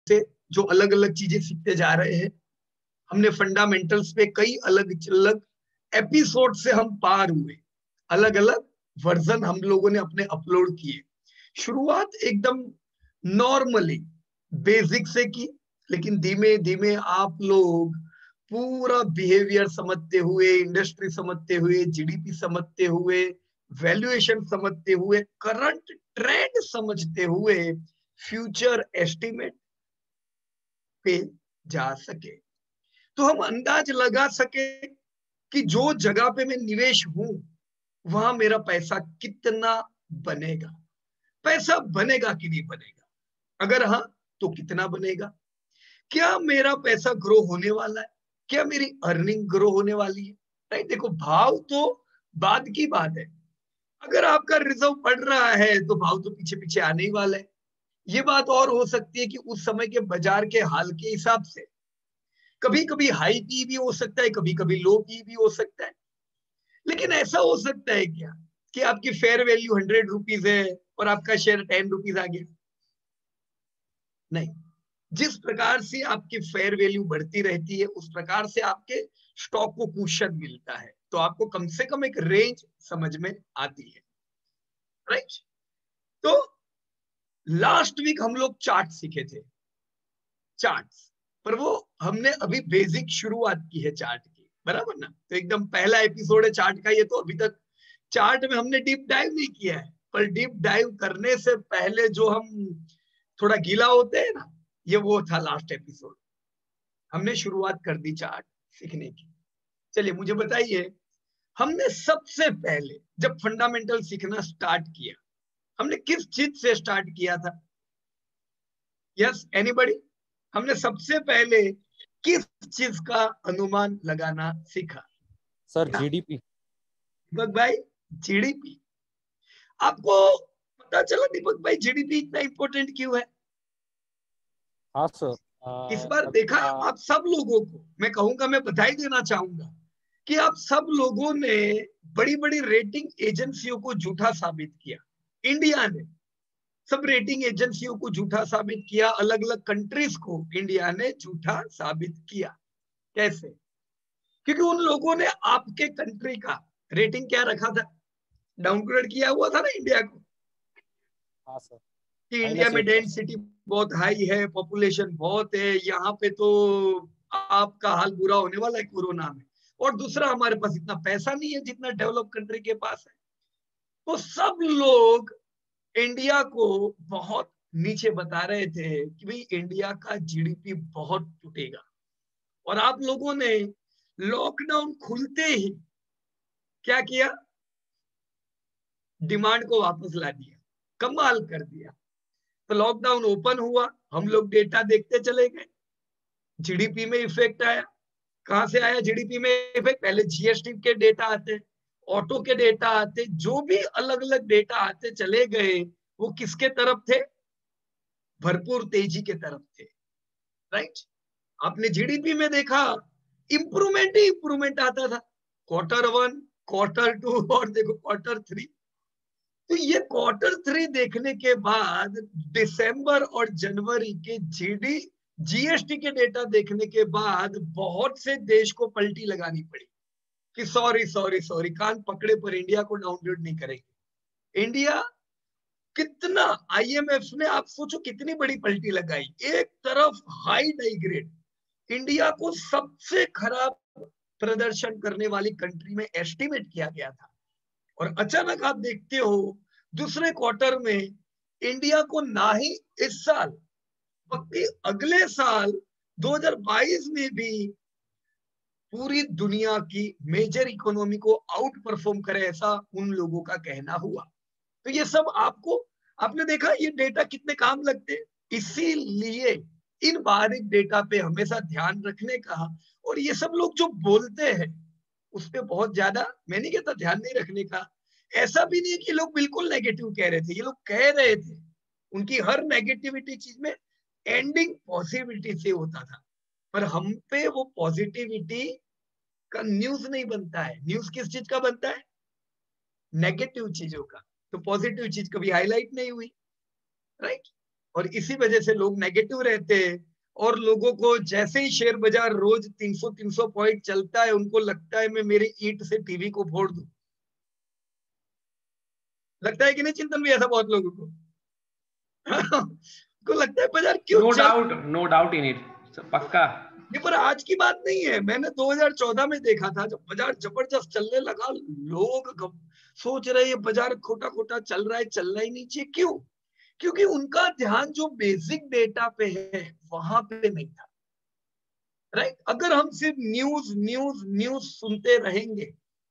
से जो अलग अलग चीजें सीखते जा रहे हैं। हमने फंडामेंटल्स पे कई अलग अलग एपिसोड से हम पार हुए, अलग अलग वर्जन हम लोगों ने अपने अपलोड किए। शुरुआत एकदम नॉर्मली बेसिक से की, लेकिन धीमे धीमे आप लोग पूरा बिहेवियर समझते हुए, इंडस्ट्री समझते हुए, जीडीपी समझते हुए, वैल्यूएशन समझते हुए, करंट ट्रेंड समझते हुए फ्यूचर एस्टिमेट पे जा सके, तो हम अंदाज लगा सके कि जो जगह पे मैं निवेश हूं वहां मेरा पैसा कितना बनेगा, पैसा बनेगा कि नहीं बनेगा, अगर हाँ तो कितना बनेगा, क्या मेरा पैसा ग्रो होने वाला है, क्या मेरी अर्निंग ग्रो होने वाली है। नहीं, देखो भाव तो बाद की बात है, अगर आपका रिजर्व बढ़ रहा है तो भाव तो पीछे पीछे आने ही वाला है। ये बात और हो सकती है कि उस समय के बाजार के हाल के हिसाब से कभी कभी हाई पी भी हो सकता है, कभी कभी लो पी भी हो सकता है। लेकिन ऐसा हो सकता है क्या कि आपकी फेयर वैल्यू 100 रुपीज है और आपका शेयर 10 रुपीज आ गया? नहीं, जिस प्रकार से आपकी फेयर वैल्यू बढ़ती रहती है उस प्रकार से आपके स्टॉक को कुशन मिलता है, तो आपको कम से कम एक रेंज समझ में आती है, राइट। तो लास्ट वीक हम लोग चार्ट सीखे थे, चार्ट्स, पर वो हमने अभी बेसिक शुरुआत की है चार्ट की, बराबर ना। तो एकदम पहला एपिसोड है चार्ट का ये, तो अभी तक चार्ट में हमने डीप डाइव नहीं किया है, पर डीप डाइव करने से पहले जो हम थोड़ा गीला होते हैं ना, ये वो था लास्ट एपिसोड। हमने शुरुआत कर दी चार्ट सीखने की। चलिए मुझे बताइए, हमने सबसे पहले जब फंडामेंटल सीखना स्टार्ट किया, हमने किस चीज से स्टार्ट किया था? Yes anybody? हमने सबसे पहले किस चीज का अनुमान लगाना सीखा? सर क्या जीडीपी। दीपक भाई? जीडीपी। आपको पता चला दीपक भाई जीडीपी इतना इंपॉर्टेंट क्यों है? हाँ सर। इस बार देखा आ, आप सब लोगों को मैं कहूंगा, मैं बधाई देना चाहूंगा कि आप सब लोगों ने बड़ी बड़ी रेटिंग एजेंसियों को झूठा साबित किया। इंडिया ने सब रेटिंग एजेंसियों को झूठा साबित किया, अलग अलग कंट्रीज को इंडिया ने झूठा साबित किया। कैसे? क्योंकि उन लोगों ने आपके कंट्री का रेटिंग क्या रखा था? डाउनग्रेड किया हुआ था ना इंडिया को, हाँ सर। कि इंडिया में -8%। डेंसिटी बहुत हाई है, पॉपुलेशन बहुत है, यहाँ पे तो आपका हाल बुरा होने वाला है कोरोना में। और दूसरा, हमारे पास इतना पैसा नहीं है जितना डेवलप कंट्री के पास है। तो सब लोग इंडिया को बहुत नीचे बता रहे थे कि भाई इंडिया का जीडीपी बहुत टूटेगा। और आप लोगों ने लॉकडाउन खुलते ही क्या किया? डिमांड को वापस ला दिया, कमाल कर दिया। तो लॉकडाउन ओपन हुआ, हम लोग डेटा देखते चले गए, जीडीपी में इफेक्ट आया। कहां से आया जीडीपी में इफेक्ट? पहले जीएसटी के डेटा आते, ऑटो के डेटा आते, जो भी अलग अलग डेटा आते चले गए, वो किसके तरफ थे? भरपूर तेजी के तरफ थे, राइट। आपने जीडीपी में देखा इंप्रूवमेंट ही इंप्रूवमेंट आता था, Q1, Q2 और देखो Q3। तो ये Q3 देखने के बाद दिसंबर और जनवरी के जीएसटी के डेटा देखने के बाद बहुत से देश को पलटी लगानी पड़ी कि सॉरी सॉरी सॉरी, कान पकड़े पर इंडिया को डाउनग्रेड नहीं करेंगे। इंडिया कितना, आईएमएफ ने आप सोचो कितनी बड़ी पलटी लगाई। एक तरफ हाई डाइग्रेड, इंडिया को सबसे खराब प्रदर्शन करने वाली कंट्री में एस्टिमेट किया गया था, और अचानक आप देखते हो दूसरे क्वार्टर में इंडिया को ना ही इस साल बल्कि अगले साल 2022 में भी पूरी दुनिया की मेजर इकोनॉमी को आउट परफॉर्म करे, ऐसा उन लोगों का कहना हुआ। तो ये सब आपको, आपने देखा ये डेटा कितने काम लगते हैं। इसीलिए इन बारीक डेटा पे हमेशा ध्यान रखने का, और ये सब लोग जो बोलते हैं उस पर बहुत ज्यादा, मैं नहीं कहता ध्यान नहीं रखने का। ऐसा भी नहीं है कि लोग बिल्कुल नेगेटिव कह रहे थे, ये लोग कह रहे थे, उनकी हर नेगेटिविटी चीज में एंडिंग पॉजिटिविटी से होता था, पर हम पे वो पॉजिटिविटी का न्यूज नहीं बनता है। न्यूज किस चीज का बनता है? नेगेटिव चीजों का। तो पॉजिटिव चीज कभी हाईलाइट नहीं हुई, राइट। और इसी वजह से लोग नेगेटिव रहते हैं, और लोगों को जैसे ही शेयर बाजार रोज 300 पॉइंट चलता है, उनको लगता है मैं मेरी ईंट से टीवी को फोड़ दूं। लगता है कि नहीं चिंतन भी, ऐसा बहुत लोगों को को लगता है बाजार क्यों चल। नो डाउट इन इट, पक्का। ये पर आज की बात नहीं है, मैंने 2014 में देखा था जब बाजार जबरदस्त चलने लगा, लोग सोच रहे हैं बाजार खोटा खोटा चल रहा है, चलना ही नीचे। क्यों? क्योंकि उनका ध्यान जो बेसिक डेटा पे है वहां पे नहीं था। राइट? अगर हम सिर्फ न्यूज न्यूज न्यूज सुनते रहेंगे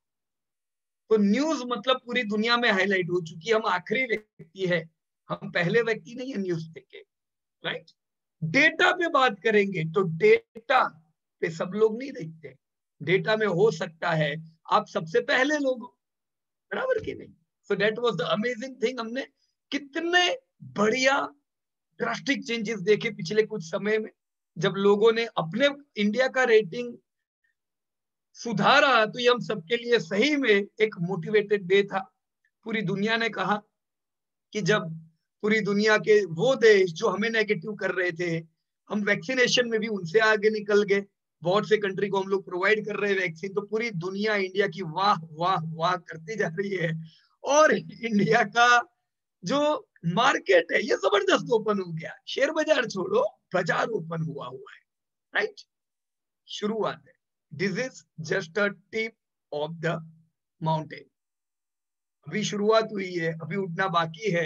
तो न्यूज मतलब पूरी दुनिया में हाईलाइट हो चुकी है, हम आखिरी व्यक्ति है, हम पहले व्यक्ति नहीं है न्यूज देखे। राइट? डेटा पे बात करेंगे तो डेटा पे सब लोग नहीं देखते। डेटा में हो सकता है आप सबसे पहले लोग हो, बराबर की नहीं? So that was the amazing thing. हमने कितने बढ़िया ड्रास्टिक चेंजेस देखे पिछले कुछ समय में, जब लोगों ने अपने इंडिया का रेटिंग सुधारा, तो ये हम सबके लिए सही में एक मोटिवेटेड डे था। पूरी दुनिया ने कहा कि जब पूरी दुनिया के वो देश जो हमें नेगेटिव कर रहे थे, हम वैक्सीनेशन में भी उनसे आगे निकल गए, बहुत से कंट्री को हम लोग प्रोवाइड कर रहे हैं वैक्सीन, तो पूरी दुनिया इंडिया की वाह वाह वाह करती जा रही है। और इंडिया का जो मार्केट है ये जबरदस्त ओपन हो गया। शेयर बाजार छोड़ो, बाजार ओपन हुआ है। राइट? शुरुआत है। This is just a tip of the mountain. अभी शुरुआत हुई है, अभी उठना बाकी है।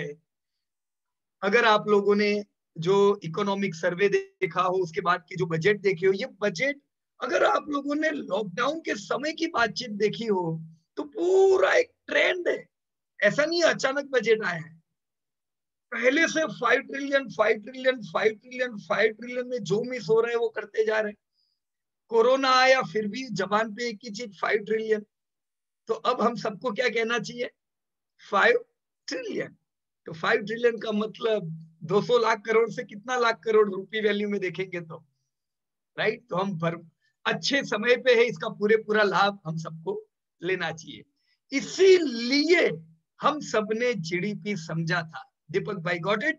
अगर आप लोगों ने जो इकोनॉमिक सर्वे देखा हो, उसके बाद की जो बजट देखी हो, ये बजट अगर आप लोगों ने लॉकडाउन के समय की बातचीत देखी हो तो पूरा एक ट्रेंड है। ऐसा नहीं अचानक बजट आया है, पहले से 5 ट्रिलियन 5 ट्रिलियन 5 ट्रिलियन 5 ट्रिलियन में जो मिस हो रहे हैं वो करते जा रहे हैं। कोरोना आया फिर भी जबान पे एक ही चीज 5 ट्रिलियन। तो अब हम सबको क्या कहना चाहिए? 5 ट्रिलियन। तो 5 ट्रिलियन का मतलब 200 लाख करोड़ से कितना लाख करोड़ रुपी वैल्यू में देखेंगे तो। राइट? तो हम अच्छे समय पे है, इसका पूरे पूरा लाभ हम सबको लेना चाहिए। इसीलिए हम सबने जीडीपी समझा था। दीपक भाई, गॉट इट?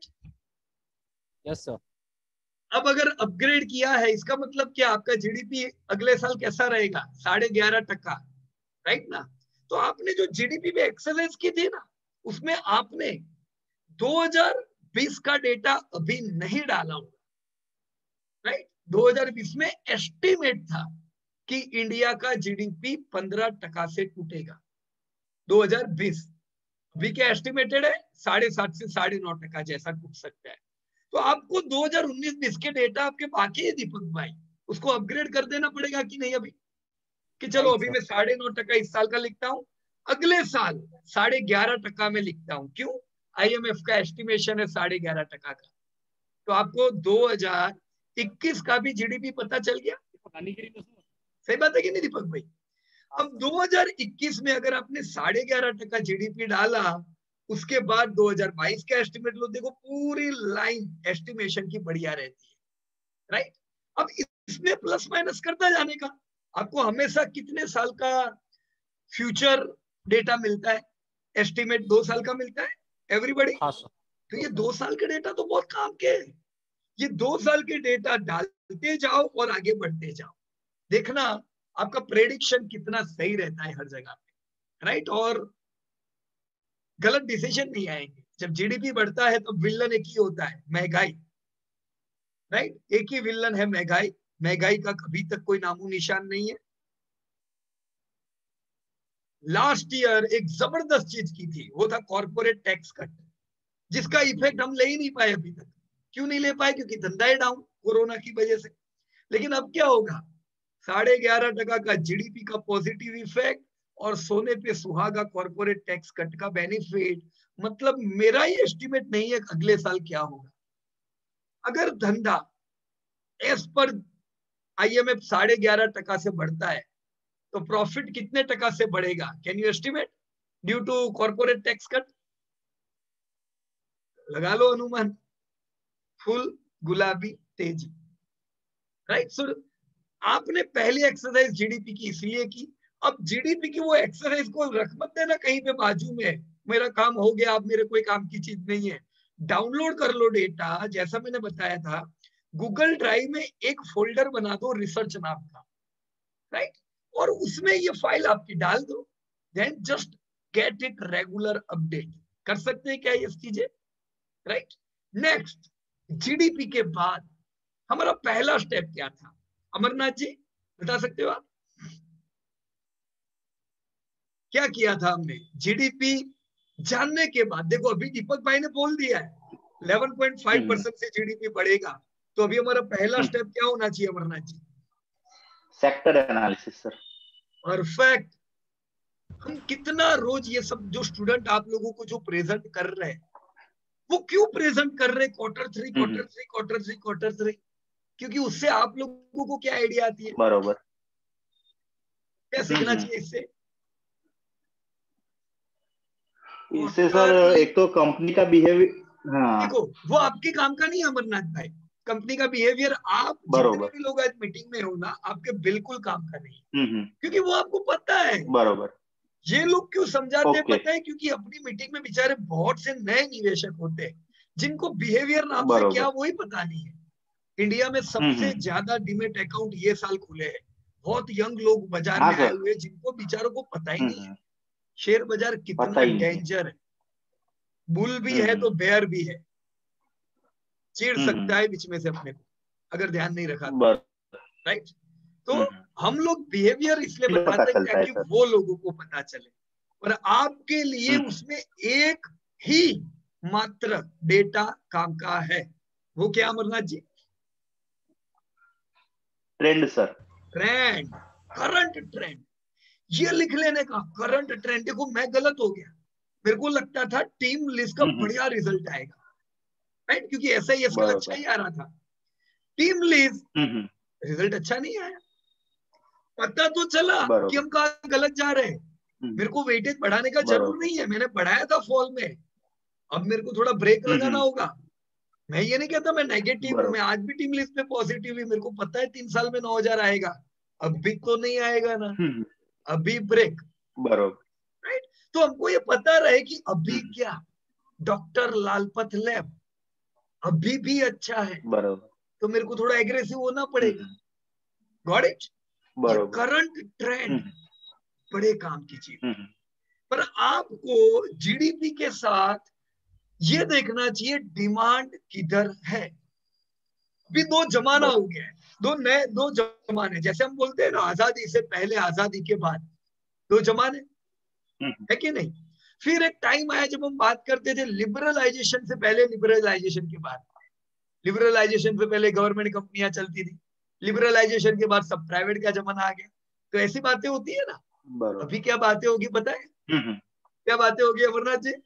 Yes sir. अब अगर अपग्रेड किया है, इसका मतलब क्या? आपका जीडीपी अगले साल कैसा रहेगा? 11.5%। राइट ना? तो आपने जो जीडीपी में एक्सरसाइज की थी ना, उसमें आपने 2020 का डेटा अभी नहीं डाला होगा। राइट? 2020 में एस्टिमेट था कि इंडिया का जीडीपी 15% से टूटेगा। 2020 अभी क्या एस्टिमेटेड है? 7.5 से 9.5% जैसा टूट सकता है। तो आपको 2019-20 के डेटा आपके बाकी है दीपक भाई, उसको अपग्रेड कर देना पड़ेगा कि नहीं अभी? कि चलो अभी मैं 9.5% इस साल का लिखता हूँ, अगले साल 11.5% में लिखता हूँ। क्यों? आईएमएफ का एस्टिमेशन है 11.5% का। तो आपको 2021 का भी जीडीपी पता चल गया। सही बात है कि नहीं दीपक भाई? अब 2021 में अगर आपने 11.5% जीडीपी डाला, उसके बाद 2022 का एस्टिमेट लो, देखो पूरी लाइन एस्टिमेशन की बढ़िया रहती है। राइट? अब इसमें प्लस माइनस करता जाने का। आपको हमेशा कितने साल का फ्यूचर डेटा मिलता है? एस्टिमेट 2 साल का मिलता है एवरीबॉडी। हाँ सर। तो ये 2 साल के डेटा तो बहुत काम के है। ये 2 साल के डेटा डालते जाओ और आगे बढ़ते जाओ, देखना आपका प्रेडिक्शन कितना सही रहता है हर जगह पे। राइट? और गलत डिसीजन नहीं आएंगे। जब जीडीपी बढ़ता है तो विलन एक ही होता है, महंगाई। राइट? एक ही विलन है, महंगाई। महंगाई का कभी तक कोई नामो निशान नहीं है। लास्ट ईयर एक जबरदस्त चीज की थी, वो था कॉर्पोरेट टैक्स कट, जिसका इफेक्ट हम ले ही नहीं पाए अभी तक। क्यों नहीं ले पाए? क्योंकि धंधा है डाउन कोरोना की वजह से। लेकिन अब क्या होगा? 11.5% का जीडीपी का पॉजिटिव इफेक्ट और सोने पे सुहागा कॉर्पोरेट टैक्स कट का बेनिफिट। मतलब मेरा ही एस्टिमेट नहीं है अगले साल क्या होगा। अगर धंधा एज पर आईएमएफ 11.5% से बढ़ता है तो प्रॉफिट कितने टका से बढ़ेगा? Can you estimate due to corporate tax cut? लगा लो अनुमान। फुल गुलाबी तेजी। राइट? सो आपने पहली एक्सरसाइज जीडीपी की इसलिए की। अब जीडीपी की वो एक्सरसाइज को रख मत देना कहीं पे बाजू में, मेरा काम हो गया, अब मेरे कोई काम की चीज नहीं है। डाउनलोड कर लो डेटा, जैसा मैंने बताया था, गूगल ड्राइव में एक फोल्डर बना दो रिसर्च नाम का, राइट, और उसमें ये फाइल आपकी डाल दो, then just get it regular update. कर सकते हैं क्या ये चीजें, राइट। नेक्स्ट, जीडीपी के बाद हमारा पहला स्टेप क्या था, अमरनाथ जी बता सकते हो आप क्या किया था हमने? जीडीपी जानने के बाद, देखो अभी दीपक भाई ने बोल दिया है 11.5% से जीडीपी बढ़ेगा, तो अभी हमारा पहला स्टेप क्या होना चाहिए Amarnath ji? Sector analysis sir. Perfect. हम कितना रोज ये सब जो स्टूडेंट आप लोगों को जो प्रेजेंट कर रहे हैं, वो क्यों प्रेजेंट कर रहे हैं quarter three quarter three quarter three quarter three? क्योंकि उससे आप लोगों को क्या आइडिया आती है, बरोबर, क्या सीखना चाहिए इससे? इससे सर एक तो कंपनी का बिहेवियर, हाँ देखो वो आपके काम का नहीं है अमरनाथ भाई, कंपनी का बिहेवियर आप जितने भी लोग आज मीटिंग में हो ना, आपके बिल्कुल काम का नहीं है, क्योंकि वो आपको पता है। बरोबर। ये लोग क्यों समझाते हैं पता है? क्योंकि अपनी मीटिंग में बेचारे बहुत से नए निवेशक होते हैं जिनको बिहेवियर नाम से क्या वही पता नहीं है। इंडिया में सबसे ज्यादा डीमेट अकाउंट ये साल खुले हैं, बहुत यंग लोग बाजार में आए हुए जिनको बेचारों को पता ही नहीं है शेयर बाजार कितना डेंजर है। बुल भी है तो बेयर भी है, चीड़ सकता है बीच में से अपने को अगर ध्यान नहीं रखा तो, राइट। तो हम लोग बिहेवियर इसलिए बताते हैं ताकि वो लोगों को पता चले, और आपके लिए उसमें एक ही मात्र डेटा काम का है, वो क्या Amarnath ji? Trend sir, trend, current trend. ये लिख लेने का करंट ट्रेंड। देखो मैं गलत हो गया, मेरे को लगता था टीम लिस्ट का बढ़िया रिजल्ट आएगा, राइट, क्योंकि ऐसा ही इसका अच्छा ही आ रहा था। टीम लिस्ट रिजल्ट अच्छा नहीं आया, पता तो चला कि हम कहाँ गलत जा रहे हैं। मेरे को वेटेज बढ़ाने का जरूर नहीं है, मैंने बढ़ाया था फॉल में, अब मेरे को थोड़ा ब्रेक लगाना होगा। मैं ये नहीं कहता मैं नेगेटिव हूँ, मैं आज भी टीम लिस्ट में पॉजिटिव ही, मेरे को पता है 3 साल में 9,000 आएगा, अभी तो नहीं आएगा ना, अभी ब्रेक, राइट। तो हमको ये पता रहे कि अभी क्या, डॉक्टर लालपत लैब अभी भी अच्छा है, तो मेरे को थोड़ा एग्रेसिव होना पड़ेगा। Got it? करंट ट्रेंड बड़े काम की चीज, पर आपको जीडीपी के साथ ये देखना चाहिए डिमांड किधर है। अभी दो जमाना हो गया है, दो जमाने, जैसे हम बोलते हैं ना आजादी से पहले आजादी के बाद, दो जमाने है कि नहीं। फिर एक टाइम आया जब हम बात करते थे लिबरलाइजेशन से पहले, लिबरलाइजेशन के बाद। लिबरलाइजेशन से पहले गवर्नमेंट कंपनियां चलती थी, लिबरलाइजेशन के बाद सब प्राइवेट का जमाना आ गया। तो ऐसी बातें होती है ना। अभी क्या बातें होगी पता है? क्या बातें होगी Amarnath ji?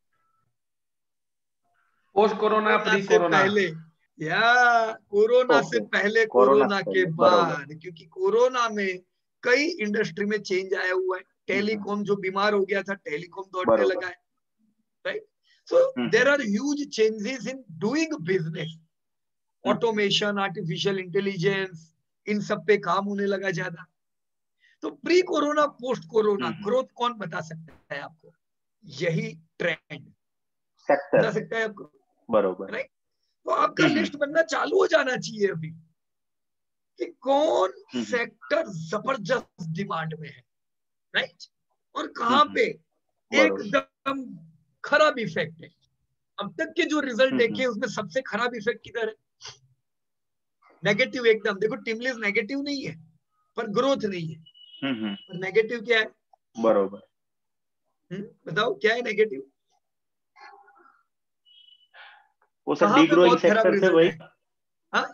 Post corona, pre corona, पहले या कोरोना से पहले, कोरोना के बाद, क्योंकि कोरोना में कई इंडस्ट्री में चेंज आया हुआ है। टेलीकॉम जो बीमार हो गया था, टेलीकॉम दौड़ने लगा है, right. So there are huge changes in doing business, automation, artificial intelligence, इन सब पे काम होने लगा ज्यादा। तो pre corona post corona growth कौन बता सकता है आपको? यही ट्रेंड बता सकता है आपको, बरोबर, राइट। तो आपका लिस्ट बनना चालू हो जाना चाहिए अभी कि कौन सेक्टर जबरदस्त डिमांड में है, राइट, और कहां पे एकदम खराब इफेक्ट है। अब तक के जो रिजल्ट देखे उसमें सबसे खराब इफेक्ट किधर है? नेगेटिव एकदम। देखो टीम लिस्ट नेगेटिव नहीं है पर ग्रोथ नहीं है, पर नेगेटिव क्या है? बरोबर, बताओ क्या है नेगेटिव? वो सब डीग्रोइंग सेक्टर से वही, हाँ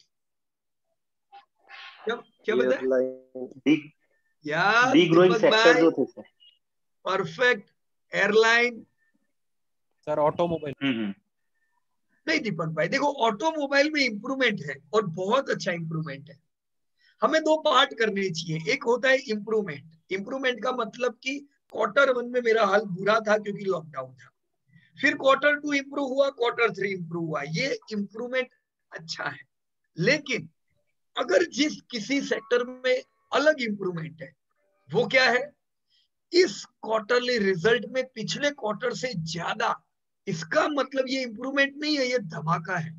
क्या बताए यार डीग्रोइंग सेक्टर जो थे sir. Perfect. Airline sir, automobile नहीं दीपक भाई, देखो ऑटोमोबाइल में इंप्रूवमेंट है और बहुत अच्छा इंप्रूवमेंट है। हमें दो पार्ट करने चाहिए, एक होता है इंप्रूवमेंट। इंप्रूवमेंट का मतलब कि क्वार्टर 1 में मेरा हाल बुरा था क्योंकि लॉकडाउन था, फिर क्वार्टर 2 इंप्रूव हुआ, क्वार्टर 3 इंप्रूव हुआ, ये इंप्रूवमेंट अच्छा है। लेकिन अगर जिस किसी सेक्टर में अलग इंप्रूवमेंट है, वो क्या है? इस क्वार्टरली रिजल्ट में पिछले क्वार्टर से ज्यादा इसका मतलब ये इंप्रूवमेंट नहीं है, ये धमाका है।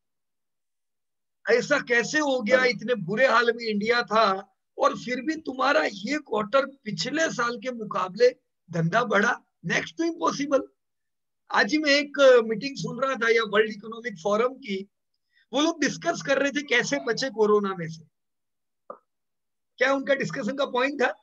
ऐसा कैसे हो गया, इतने बुरे हाल में इंडिया था और फिर भी तुम्हारा ये क्वार्टर पिछले साल के मुकाबले धंधा बढ़ा? Next to impossible. आज ही मैं एक मीटिंग सुन रहा था या वर्ल्ड इकोनॉमिक फोरम की, वो लोग डिस्कस कर रहे थे कैसे बचे कोरोना में से। क्या उनका डिस्कशन का पॉइंट था?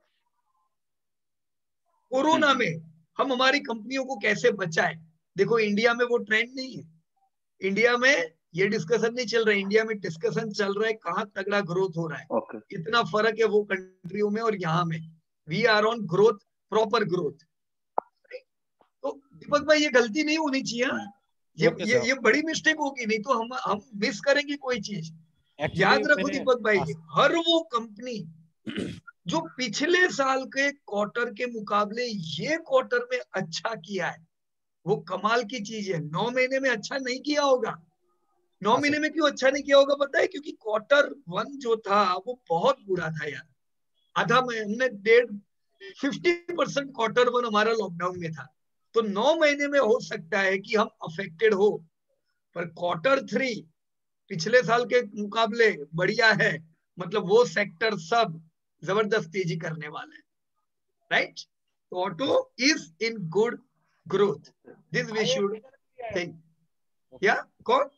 कोरोना में हम हमारी कंपनियों को कैसे बचाए। देखो इंडिया में वो ट्रेंड नहीं है, इंडिया में ये डिस्कशन नहीं चल रहा है, इंडिया में डिस्कशन चल रहा है कहाँ तगड़ा ग्रोथ हो रहा है। इतना फर्क है वो कंट्रियों में और यहाँ में। We are on growth, proper growth. तो दीपक भाई ये गलती नहीं होनी चाहिए, ये बड़ी मिस्टेक होगी, नहीं तो हम मिस करेंगे कोई चीज। याद रखो दीपक भाई, हर वो कंपनी जो पिछले साल के क्वार्टर के मुकाबले ये क्वार्टर में अच्छा किया है, वो कमाल की चीज है। 9 महीने में अच्छा नहीं किया होगा। 9 महीने में क्यों अच्छा नहीं किया होगा पता है? क्योंकि क्वार्टर 1 जो था वो बहुत बुरा था यार। आधा में हमने 50% क्वार्टर 1 हमारा लॉकडाउन में था। तो 9 महीने में हो सकता है कि हम अफेक्टेड हो, पर क्वार्टर 3 पिछले साल के मुकाबले बढ़िया है। मतलब वो सेक्टर सब जबरदस्त तेजी करने वाले हैं, राइट? तो auto is in good growth, this we should think. या कौन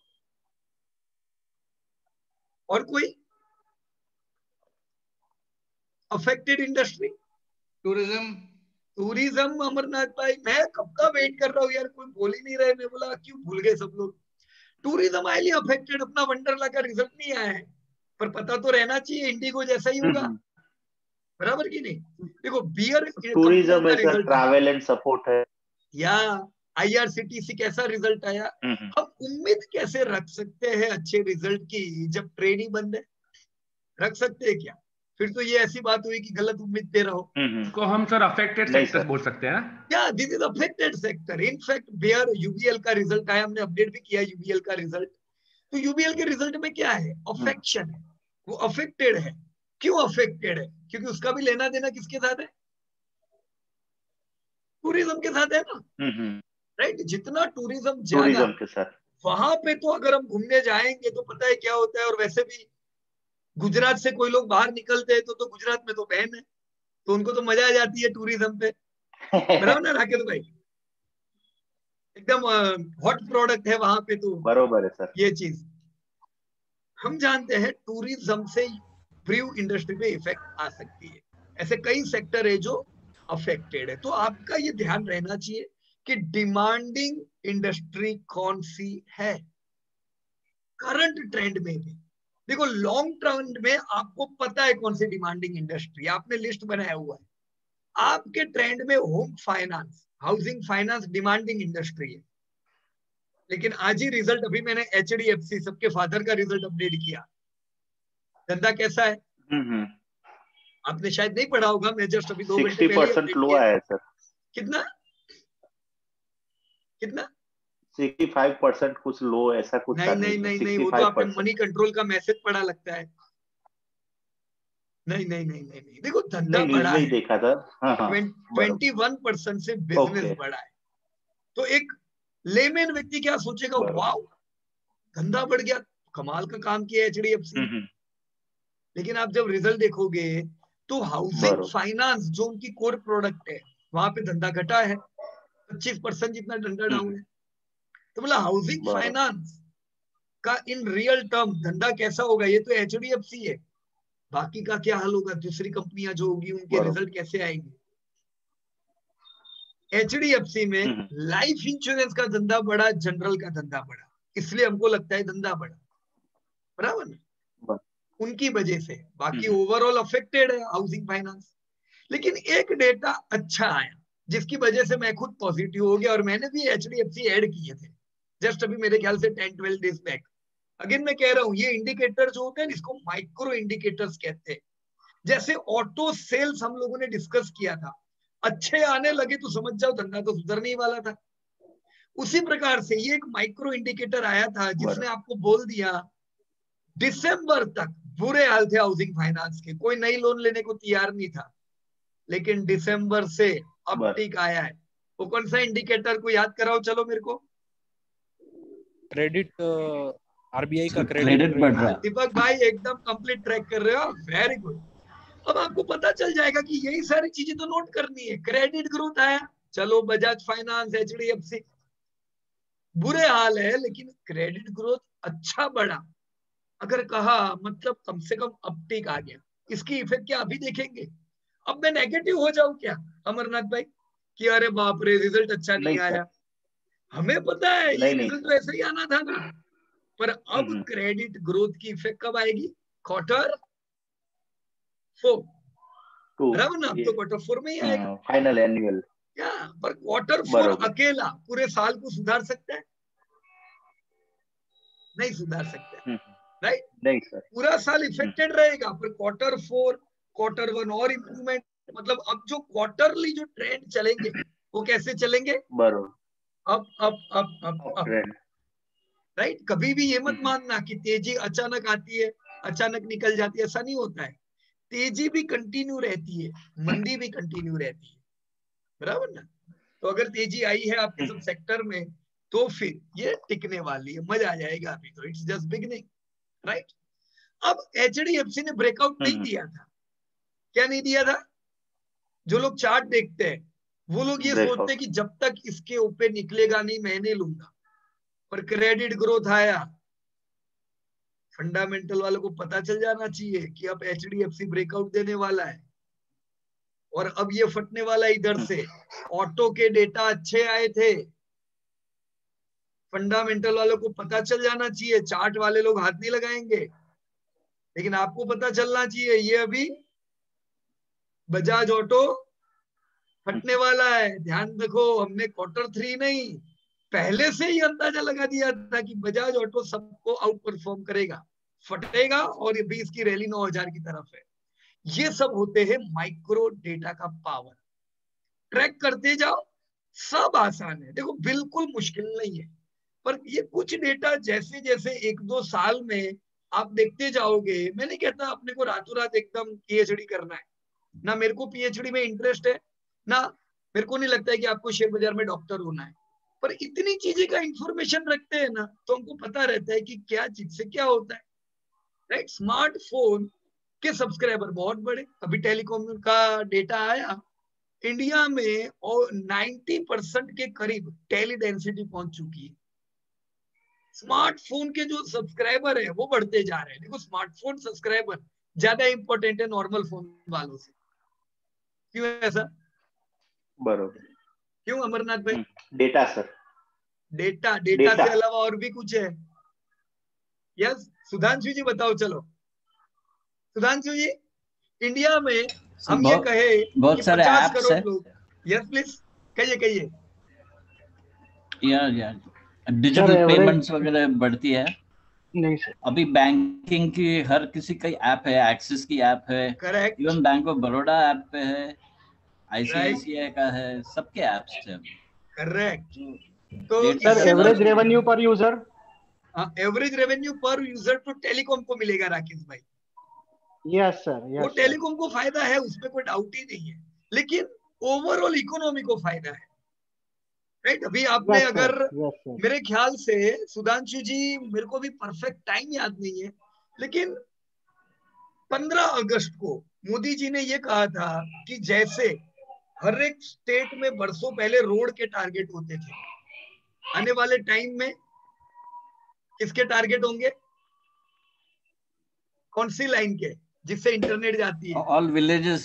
और कोई अफेक्टेड इंडस्ट्री? टूरिज्म अमरनाथ भाई, मैं कब का वेट कर रहा हूँ यार, कोई बोल ही नहीं रहे। मैं बोला क्यों भूल गए सब लोग। टूरिज्म हाईली अफेक्टेड, अपना वंडरला का रिजल्ट नहीं आया है, पर पता तो रहना चाहिए इंडिगो जैसा ही होगा, बराबर की नहीं? देखो बियर टूरिज्म है सर, ट्रैवल एंड सपोर्ट है, या आईआरसीटीसी कैसा रिजल्ट आया। हम उम्मीद कैसे रख सकते हैं अच्छे रिजल्ट की जब ट्रेन ही बंद है? रख सकते हैं क्या? फिर तो ये ऐसी बात हुई कि गलत उम्मीद दे रहा हो। इसको हम सर अफेक्टेड सेक्टर बोल सकते हैं ना? या this is affected sector. In fact beer UBL का रिजल्ट आया, हमने अपडेट भी किया यूबीएल का रिजल्ट। तो यूबीएल के रिजल्ट में क्या है? अफेक्शन है, वो अफेक्टेड है। क्यों अफेक्टेड है? क्योंकि उसका भी लेना देना किसके साथ है? टूरिज्म के साथ है ना, राइट? जितना टूरिज्म ज्यादा के साथ, वहां पे तो अगर हम घूमने जाएंगे तो पता है क्या होता है। और वैसे भी गुजरात से कोई लोग बाहर निकलते हैं तो गुजरात में तो बहन है, तो उनको तो मजा आ जाती है टूरिज्म पे, बराबर ना राकेश भाई? एकदम हॉट प्रोडक्ट है वहां पे, तो बरोबर है सर। ये चीज हम जानते हैं टूरिज्म से ब्रू इंडस्ट्री पे इफेक्ट आ सकती है। ऐसे कई सेक्टर है जो अफेक्टेड है। तो आपका ये ध्यान रहना चाहिए कि डिमांडिंग इंडस्ट्री कौन सी है करंट ट्रेंड में भी। देखो लॉन्ग ट्रेंड में आपको पता है कौन सी डिमांडिंग इंडस्ट्री, आपने लिस्ट बनाया हुआ है। आपके ट्रेंड में home finance, housing finance demanding industry है। लेकिन आज ही रिजल्ट, अभी मैंने एचडीएफसी सबके फादर का रिजल्ट अपडेट किया, धंधा कैसा है आपने शायद नहीं पढ़ा होगा, मैं जस्ट अभी 2 घंटे पहले 60% लो आया है सर। कितना कितना 65% कुछ लो, ऐसा कुछ नहीं नहीं नहीं नहीं, वो तो आपने मनी कंट्रोल का मैसेज पढ़ा लगता है। नहीं नहीं नहीं नहीं नहीं, देखो धंधा बढ़ा है, देखा था। 21% से बिजनेस बढ़ा है। तो एक लेमैन व्यक्ति क्या सोचेगा, वाओ धंधा बढ़ गया, कमाल का काम किया एचडीएफसी। लेकिन आप जब रिजल्ट देखोगे तो हाउसिंग फाइनेंस जो उनकी कोर प्रोडक्ट है वहां पे धंधा घटा है, 25% जितना धंधा डाउन है। तो मतलब हाउसिंग फाइनेंस का इन रियल टर्म धंधा कैसा होगा, ये तो एचडीएफसी है। बाकी का क्या हाल होगा, दूसरी कंपनियां जो होगी उनके रिजल्ट कैसे आएंगे। एचडीएफसी में लाइफ इंश्योरेंस का धंधा बढ़ा, जनरल का धंधा बढ़ा, इसलिए हमको लगता है धंधा बढ़ा, बराबर ना, उनकी वजह से। बाकी ओवरऑल अफेक्टेड है हाउसिंग फाइनेंस। लेकिन एक डेटा अच्छा आया जिसकी वजह से मैं खुद पॉजिटिव हो गया, और मैंने भी एचडीएफसी ऐड किए थे जस्ट अभी मेरे ख्याल से 10-12 डेज बैक। अगेन मैं कह रहा हूँ ये इंडिकेटर जो होते हैं इसको माइक्रो इंडिकेटर्स कहते हैं। जैसे ऑटो सेल्स हम लोगों ने डिस्कस किया था, अच्छे आने लगे तो समझ जाओ धंधा तो सुधरने ही वाला था। उसी प्रकार से ये एक माइक्रो इंडिकेटर आया था जिसने आपको बोल दिया दिसंबर तक बुरे हाल थे हाउसिंग फाइनेंस के, कोई नई लोन लेने को तैयार नहीं था। लेकिन दिसंबर से अपटिक आया है वो कौन सा इंडिकेटर को याद कराओ चलो मेरे को। क्रेडिट, आरबीआई का क्रेडिट बढ़ रहा है। दीपक भाई एकदम कंप्लीट ट्रैक कर रहे हो, वेरी गुड। अब आपको पता चल जाएगा कि यही सारी चीजें तो नोट करनी है। क्रेडिट ग्रोथ आया, चलो बजाज फाइनेंस, एचडीएफसी बुरे हाल है, लेकिन क्रेडिट ग्रोथ अच्छा बढ़ा। अगर कहा मतलब कम से कम अपटिक आ गया, इसकी इफेक्ट क्या अभी देखेंगे? अब मैं नेगेटिव हो जाऊं क्या अमरनाथ भाई कि अरे बाप रे रिजल्ट अच्छा नहीं आया? हमें पता है ये रिजल्ट तो ऐसे ही आना था ना, पर अब क्रेडिट ग्रोथ की इफेक्ट कब आएगी? क्वार्टर 4, बराबर ना? अब तो क्वार्टर 4 में ही आएगा फाइनल एनुअल। क्या पर क्वार्टर 4 अकेला पूरे साल को सुधार सकता है? नहीं सुधार सकता है, राइट? नहीं सर, पूरा साल इफेक्टेड रहेगा, पर क्वार्टर 4, क्वार्टर 1 और इम्प्रूवमेंट। मतलब अब जो क्वार्टरली जो ट्रेंड चलेंगे वो कैसे चलेंगे? बरोबर, अप, राइट? कभी भी ये मत मानना कि तेजी अचानक आती है, अचानक निकल जाती है, ऐसा नहीं होता है। तेजी भी कंटिन्यू रहती है, मंदी भी कंटिन्यू रहती है, बराबर ना? तो अगर तेजी आई है आपके सब सेक्टर में, तो फिर ये टिकने वाली है, मजा आ जाएगा। अभी तो इट्स जस्ट बिगिनिंग, राइट? अब एचडीएफसी ने ब्रेकआउट नहीं दिया था। क्या नहीं दिया था? जो लोग चार्ट देखते हैं वो लोग ये सोचते हैं कि जब तक इसके ऊपर निकलेगा नहीं मैं नहीं लूंगा, पर क्रेडिट ग्रोथ आया। फंडामेंटल वालों को पता चल जाना चाहिए कि अब एचडीएफसी ब्रेकआउट देने वाला है और अब ये फटने वाला है इधर से। ऑटो के डेटा अच्छे आए थे, फंडामेंटल वालों को पता चल जाना चाहिए, चार्ट वाले लोग हाथ नहीं लगाएंगे, लेकिन आपको पता चलना चाहिए ये अभी बजाज ऑटो फटने वाला है। ध्यान रखो, हमने क्वार्टर 3 नहीं, पहले से ही अंदाजा लगा दिया था कि बजाज ऑटो सबको आउट परफॉर्म करेगा, फटेगा, और ये भी इसकी रैली 9000 की तरफ है। ये सब होते हैं माइक्रो डेटा का पावर। ट्रैक करते जाओ, सब आसान है। देखो बिल्कुल मुश्किल नहीं है, पर ये कुछ डेटा जैसे जैसे 1-2 साल में आप देखते जाओगे। मैं नहीं कहता अपने को रातों रात एकदम पीएचडी करना है, ना मेरे को पीएचडी में इंटरेस्ट है, ना मेरे को नहीं लगता है कि आपको शेयर बाजार में डॉक्टर होना है, पर इतनी चीजें का इंफॉर्मेशन रखते हैं ना, तो हमको पता रहता है कि क्या चीज से क्या होता है, राइट? स्मार्टफोन के सब्सक्राइबर बहुत बड़े, अभी टेलीकॉम का डेटा आया, इंडिया में और 90% के करीब टेली डेंसिटी पहुंच चुकी है। स्मार्टफोन के जो सब्सक्राइबर है वो बढ़ते जा रहे हैं। देखो स्मार्टफोन सब्सक्राइबर ज्यादा इंपॉर्टेंट है नॉर्मल फोन वालों से। क्यों ऐसा? बरोबर, क्यों अमरनाथ भाई? डेटा सर, डेटा से अलावा और भी कुछ है। यस सुधांशु जी बताओ। चलो सुधांशु जी, इंडिया में हम ये कहे बहुत सारे 50 एप्स करोड़ है। लोग। यस प्लीज कहिए। यार डिजिटल पेमेंट्स वगैरह बढ़ती है। नहीं सर, अभी बैंकिंग की हर किसी का ऐप है, एक्सिस की ऐप है, correct, even bank of Baroda app पे है, आईसीआईसीआई का है, सबके ऐप्स है। करेक्ट। तो sir average revenue per user, average revenue per user तो टेलीकॉम को मिलेगा राकेश भाई। यस सर, वो टेलीकॉम को फायदा है, उसमें कोई डाउट ही नहीं है, लेकिन ओवरऑल इकोनॉमी को फायदा है, राइट? अभी आपने अगर मेरे ख्याल से सुधांशु जी, मेरे को भी परफेक्ट टाइम याद नहीं है, लेकिन 15 अगस्त को मोदी जी ने ये कहा था कि जैसे हर एक स्टेट में बरसों पहले रोड के टारगेट होते थे, आने वाले टाइम में किसके टारगेट होंगे? कौन सी लाइन के, जिससे इंटरनेट जाती है? All villages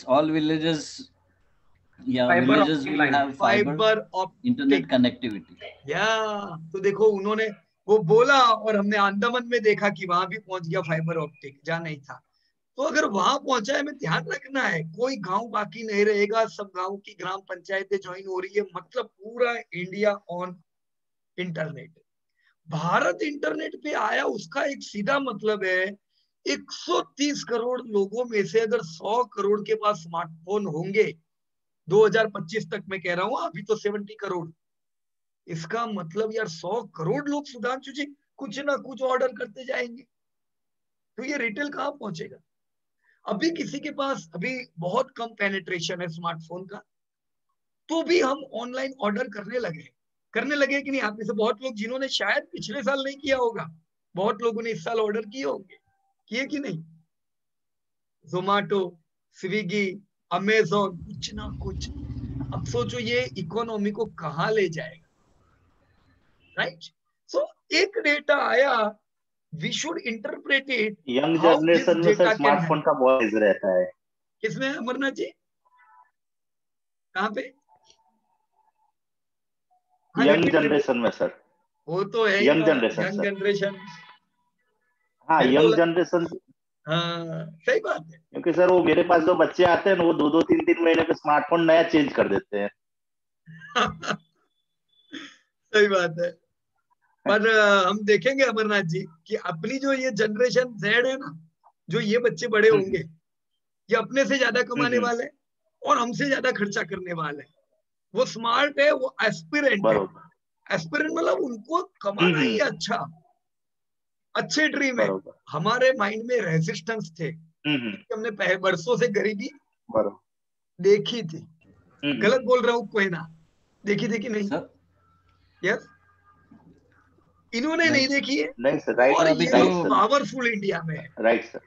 fibre optic internet connectivity. या तो देखो उन्होंने वो बोला और हमने अंडमान में देखा कि वहां भी पहुंच गया फाइबर ऑप्टिक, जहां नहीं था। तो अगर वहां पहुंचा है, हमें ध्यान रखना है, कोई गांव बाकी नहीं रहेगा, सब गांव की ग्राम पंचायतें ज्वाइन हो रही है, मतलब पूरा India on internet. Bharat internet पे आया, उसका एक सीधा मतलब है 130 करोड़ लोगों में से अगर 100 करोड़ के पास स्मार्टफोन होंगे 2025 तक, मैं कह रहा हूं, अभी तो 70 करोड़, इसका मतलब यार 100 करोड़ लोग सुधांशु जी कुछ ना कुछ ऑर्डर करते जाएंगे, तो ये रिटेल कहां पहुंचेगा? अभी किसी के पास अभी बहुत कम पेनिट्रेशन है स्मार्टफोन का, तो भी हम ऑनलाइन ऑर्डर करने लगे कि नहीं? आप में से बहुत लोग जिन्होंने शायद पिछले साल नहीं किया होगा, बहुत लोगों ने इस साल ऑर्डर किए होंगे, किए कि नहीं? जोमेटो, स्विगी, अमेजोन, कुछ ना कुछ। अब सोचो ये इकोनॉमी को कहाँ ले जाएगा, राइट? सो एक डेटा आया, we should interpret it. Young generation में सर स्मार्टफोन का बहुत यूज रहता है। किसमें अमरनाथ जी? कहाँ पे? यंग जनरेशन में सर। वो तो है यंग जनरेशन, यंग जनरेशन। हाँ यंग जनरेशन। हाँ सही बात है, क्योंकि सर वो मेरे पास जो बच्चे आते हैं ना, वो 2-2 3-3 महीने पे स्मार्टफोन नया चेंज कर देते हैं। सही बात है। पर हम देखेंगे अमरनाथ जी कि अपनी जो ये जनरेशन जेड है ना, जो ये बच्चे बड़े होंगे, ये अपने से ज्यादा कमाने वाले हैं और हमसे ज्यादा खर्चा करने वाले हैं। वो स्मार्ट है, वो एस्पिरेंट है। एस्पिरेंट मतलब उनको कमाना ही अच्छा, अच्छे ड्रीम है। हमारे माइंड में रेजिस्टेंस थे, हमने बरसों से गरीबी देखी थी। गलत बोल रहा हूँ कोई ना? देखी थी कि नहीं? यस, इन्होंने नहीं देखी है। नहीं सर, राइट। और ये पावरफुल इंडिया में है, right sir.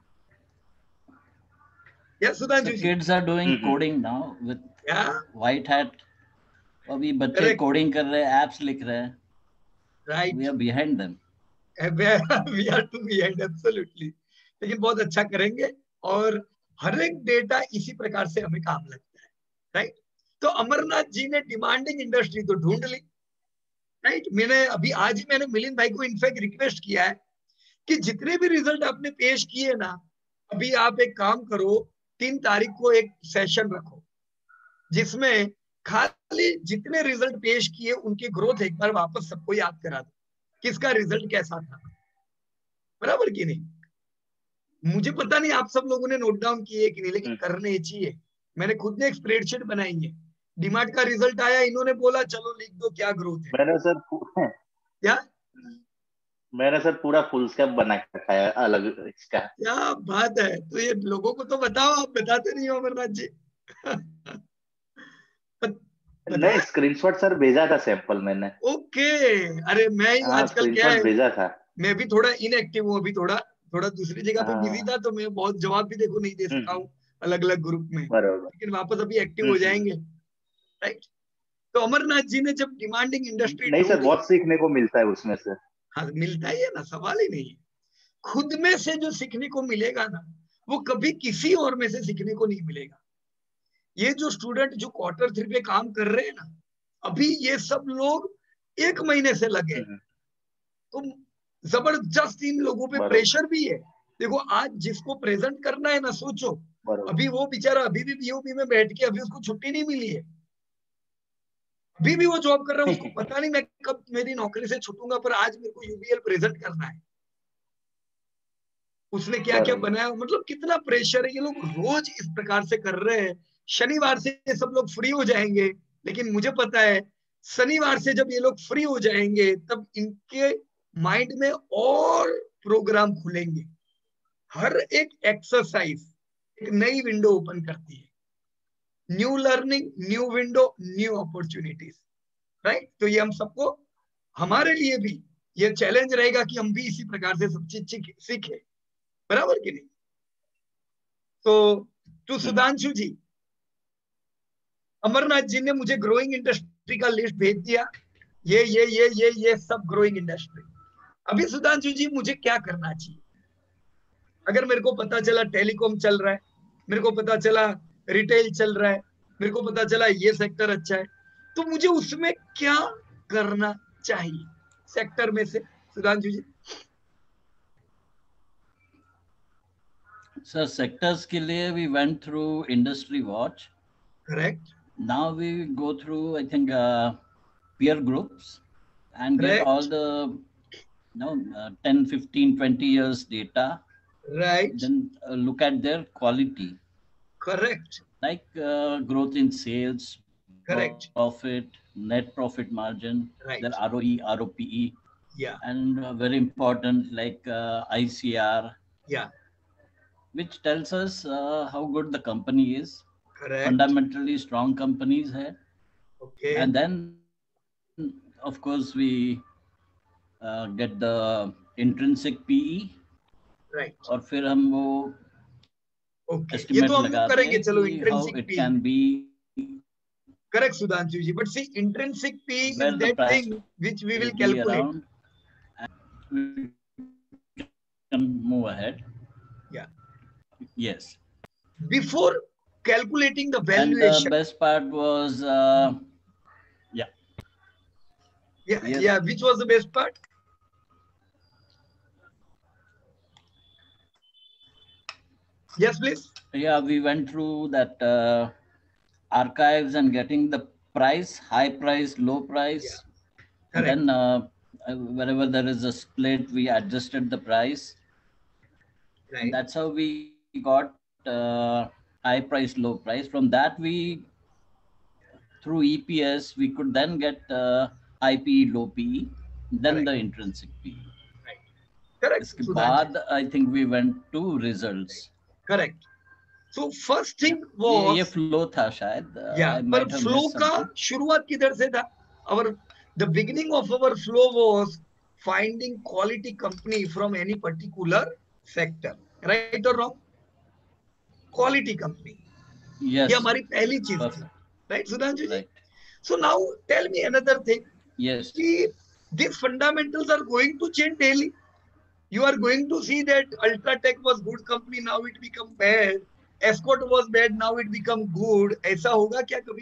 Yes Sudhanshu ji, kids are doing coding now with white hat. अभी बच्चे कोडिंग कर रहे हैं, एप्स लिख रहे हैं, right? We are behind them, we are too behind, absolutely. लेकिन बहुत अच्छा करेंगे और हर एक डेटा इसी प्रकार से हमें काम लगता है, राइट? तो अमरनाथ जी ने डिमांडिंग इंडस्ट्री तो ढूंढ ली, राइट? मैंने अभी आज ही मैंने मिलिंद भाई को इनफैक्ट रिक्वेस्ट किया है कि जितने भी रिजल्ट आपने पेश किए ना, अभी आप एक काम करो, 3 तारीख को एक सेशन रखो जिसमें खाली जितने रिजल्ट पेश किए उनकी ग्रोथ एक बार वापस सबको याद करा दो, किसका रिजल्ट कैसा था, बराबर कि नहीं? मुझे पता नहीं आप सब लोगों ने नोट डाउन किए कि नहीं, लेकिन करने चाहिए। मैंने खुद ने एक स्प्रेडशीट बनाई है, डीमार्ट का रिजल्ट आया, इन्होंने बोला चलो लिख दो क्या ग्रोथ है। मैंने सर पूरा फुल स्केप बना के रखा है अलग इसका। क्या बात है! तो ये लोगों को तो बताओ, आप बताते नहीं हो अमरनाथ जी। नहीं, स्क्रीनशॉट सर भेजा था सैंपल मैंने। ओके, अरे मैं आजकल क्या है, भेजा था। मैं भी थोड़ा इनएक्टिव हूँ अभी, थोड़ा दूसरी जगह पे बिजी था, तो मैं बहुत जवाब भी देखो नहीं दे सका हूँ अलग अलग ग्रुप में, लेकिन वापस अभी एक्टिव हो जाएंगे, राइट? तो अमरनाथ जी ने जब डिमांडिंग इंडस्ट्री नहीं सर, बहुत सीखने को मिलता है उसमें से। हाँ मिलता ही है ना, सवाल ही नहीं है। खुद में से जो सीखने को मिलेगा ना, वो कभी किसी और में से सीखने को नहीं मिलेगा। ये जो स्टूडेंट जो क्वार्टर 3 पे काम कर रहे हैं ना, अभी ये सब लोग 1 महीने से लगे, तो जबरदस्त इन लोगों पे प्रेशर भी है। देखो आज जिसको प्रेजेंट करना है ना, सोचो अभी वो बेचारा अभी भी बीओपी में बैठ के अभी उसको छुट्टी नहीं मिली है, अभी भी वो जॉब कर रहा है, उसको पता नहीं मैं कब मेरी नौकरी से छूटूंगा, पर आज मेरे को यूबीएल प्रेजेंट करना है। उसने क्या क्या बनाया, मतलब कितना प्रेशर है। ये लोग रोज इस प्रकार से कर रहे हैं। शनिवार से सब लोग फ्री हो जाएंगे, लेकिन मुझे पता है शनिवार से जब ये लोग फ्री हो जाएंगे तब इनके माइंड में और प्रोग्राम खुलेंगे। हर एक एक्सरसाइज एक नई विंडो ओपन करती है, new learning, new window, new opportunities, right? तो ये हम सबको, हमारे लिए भी ये चैलेंज रहेगा कि हम भी इसी प्रकार से सब चीज सीखे, बराबर कि नहीं? तो सुधांशु जी, अमरनाथ जी ने मुझे ग्रोइंग इंडस्ट्री का लिस्ट भेज दिया, ये सब ग्रोइंग इंडस्ट्री। अभी सुधांशु जी मुझे क्या करना चाहिए? अगर मेरे को पता चला टेलीकॉम चल रहा है, मेरे को पता चला रिटेल चल रहा है, मेरे को पता चला ये सेक्टर अच्छा है, तो मुझे उसमें क्या करना चाहिए सेक्टर में से, सुधांशु जी? सर सेक्टर्स के लिए we went through industry watch. Correct. Now we go through I think peer groups and Correct. get all the 10 15 20 years data, right? Then look at their quality. Correct. Like growth in sales, correct, profit, net profit margin, right, their ROE, ROPE, yeah, and very important like ICR, yeah, which tells us how good the company is. correct, Fundamentally strong companies hai, Okay. And then of course we get the intrinsic PE. Right. और फिर हम वो Okay. ये estimate तो हम लोग लगाते करेंगे, हैं चलो कि how intrinsic it P. can be Correct, Sudhanshu ji. But see, intrinsic P where is the that price thing which we will will be calculate. around and we can move ahead. Yeah. Yes. Before calculating the And valuation. the best part was Yeah. Yes. Yeah. Which was the best part? Yes, please. Yeah, we went through that archives and getting the price, high price, low price. Yeah. And then wherever there is a split, we adjusted the price. Right. And that's how we got high price, low price. From that, we through EPS, we could then get high PE, low PE, then Correct. the intrinsic PE. Right. Correct. इसके Sudhanshu. बाद I think we went to results. Correct. So first thing ये was. flow था शायद. Yeah. I पर might have flow missed का something. शुरुआत किधर से था? The beginning of our flow was finding quality company from any particular sector. Right or wrong? Quality company. Yes. ये हमारी पहली चीज थी. Perfect. Right, Sudhanshu ji? Right. So now tell me another thing. Yes. कि these fundamentals are going to change daily. You are going to see that Ultratech was good company, now it become bad. Escort was bad, now it become good. ऐसा होगा क्या कभी?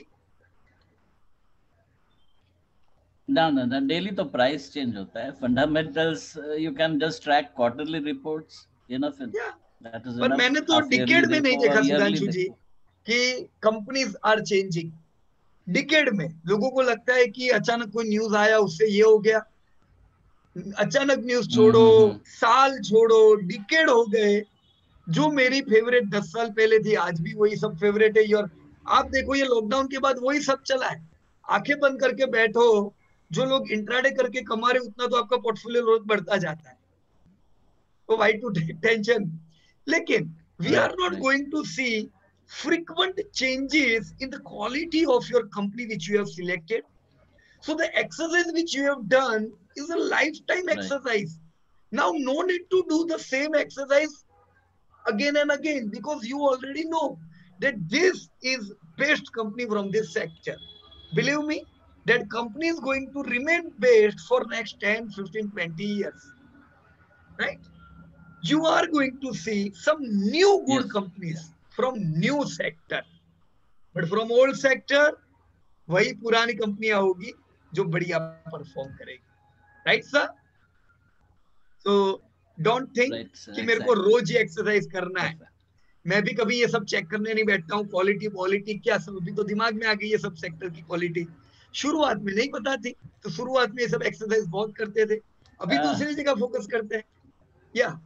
No. Daily तो price change होता है. Fundamentals you can just track quarterly reports. Enough. Yeah. That is पर enough. मैंने तो डिकेड में नहीं देखा सुधांशु जी कि कंपनीज आर चेंजिंग. डिकेड में लोगों को लगता है कि अचानक कोई न्यूज आया उससे ये हो गया. अचानक न्यूज छोड़ो, साल छोड़ो, डिकेड हो गए. जो मेरी फेवरेट 10 साल पहले थी आज भी वही सब फेवरेट है. और आप देखो ये लॉकडाउन के बाद वही सब चला है. आंखें बंद करके बैठो, जो लोग इंट्राडे करके कमा रहे उतना तो आपका पोर्टफोलियो ग्रोथ बढ़ता जाता है. तो व्हाई टू टेक टेंशन? लेकिन we are not going to see frequent changes in the quality of your company which you have selected. So the exercise which you have done is a lifetime exercise. Now no need to do the same exercise again and again because you already know that this is best company from this sector. Believe me, that company is going to remain best for next 10, 15, 20 years. Right? You are going to see some new good companies from new sector, but from old sector वही पुरानी कंपनियां होगी जो बढ़िया perform करेगी. Right sir? So don't think कि मेरे को रोज ये एक्सरसाइज करना है. मैं भी कभी ये सब चेक करने नहीं बैठता हूँ. क्वालिटी क्या सब अभी तो दिमाग में आ गई ये सब सेक्टर की क्वालिटी. शुरुआत में नहीं पता थी, तो शुरुआत में ये सब एक्सरसाइज बहुत करते थे. अभी दूसरी जगह फोकस करते हैं. या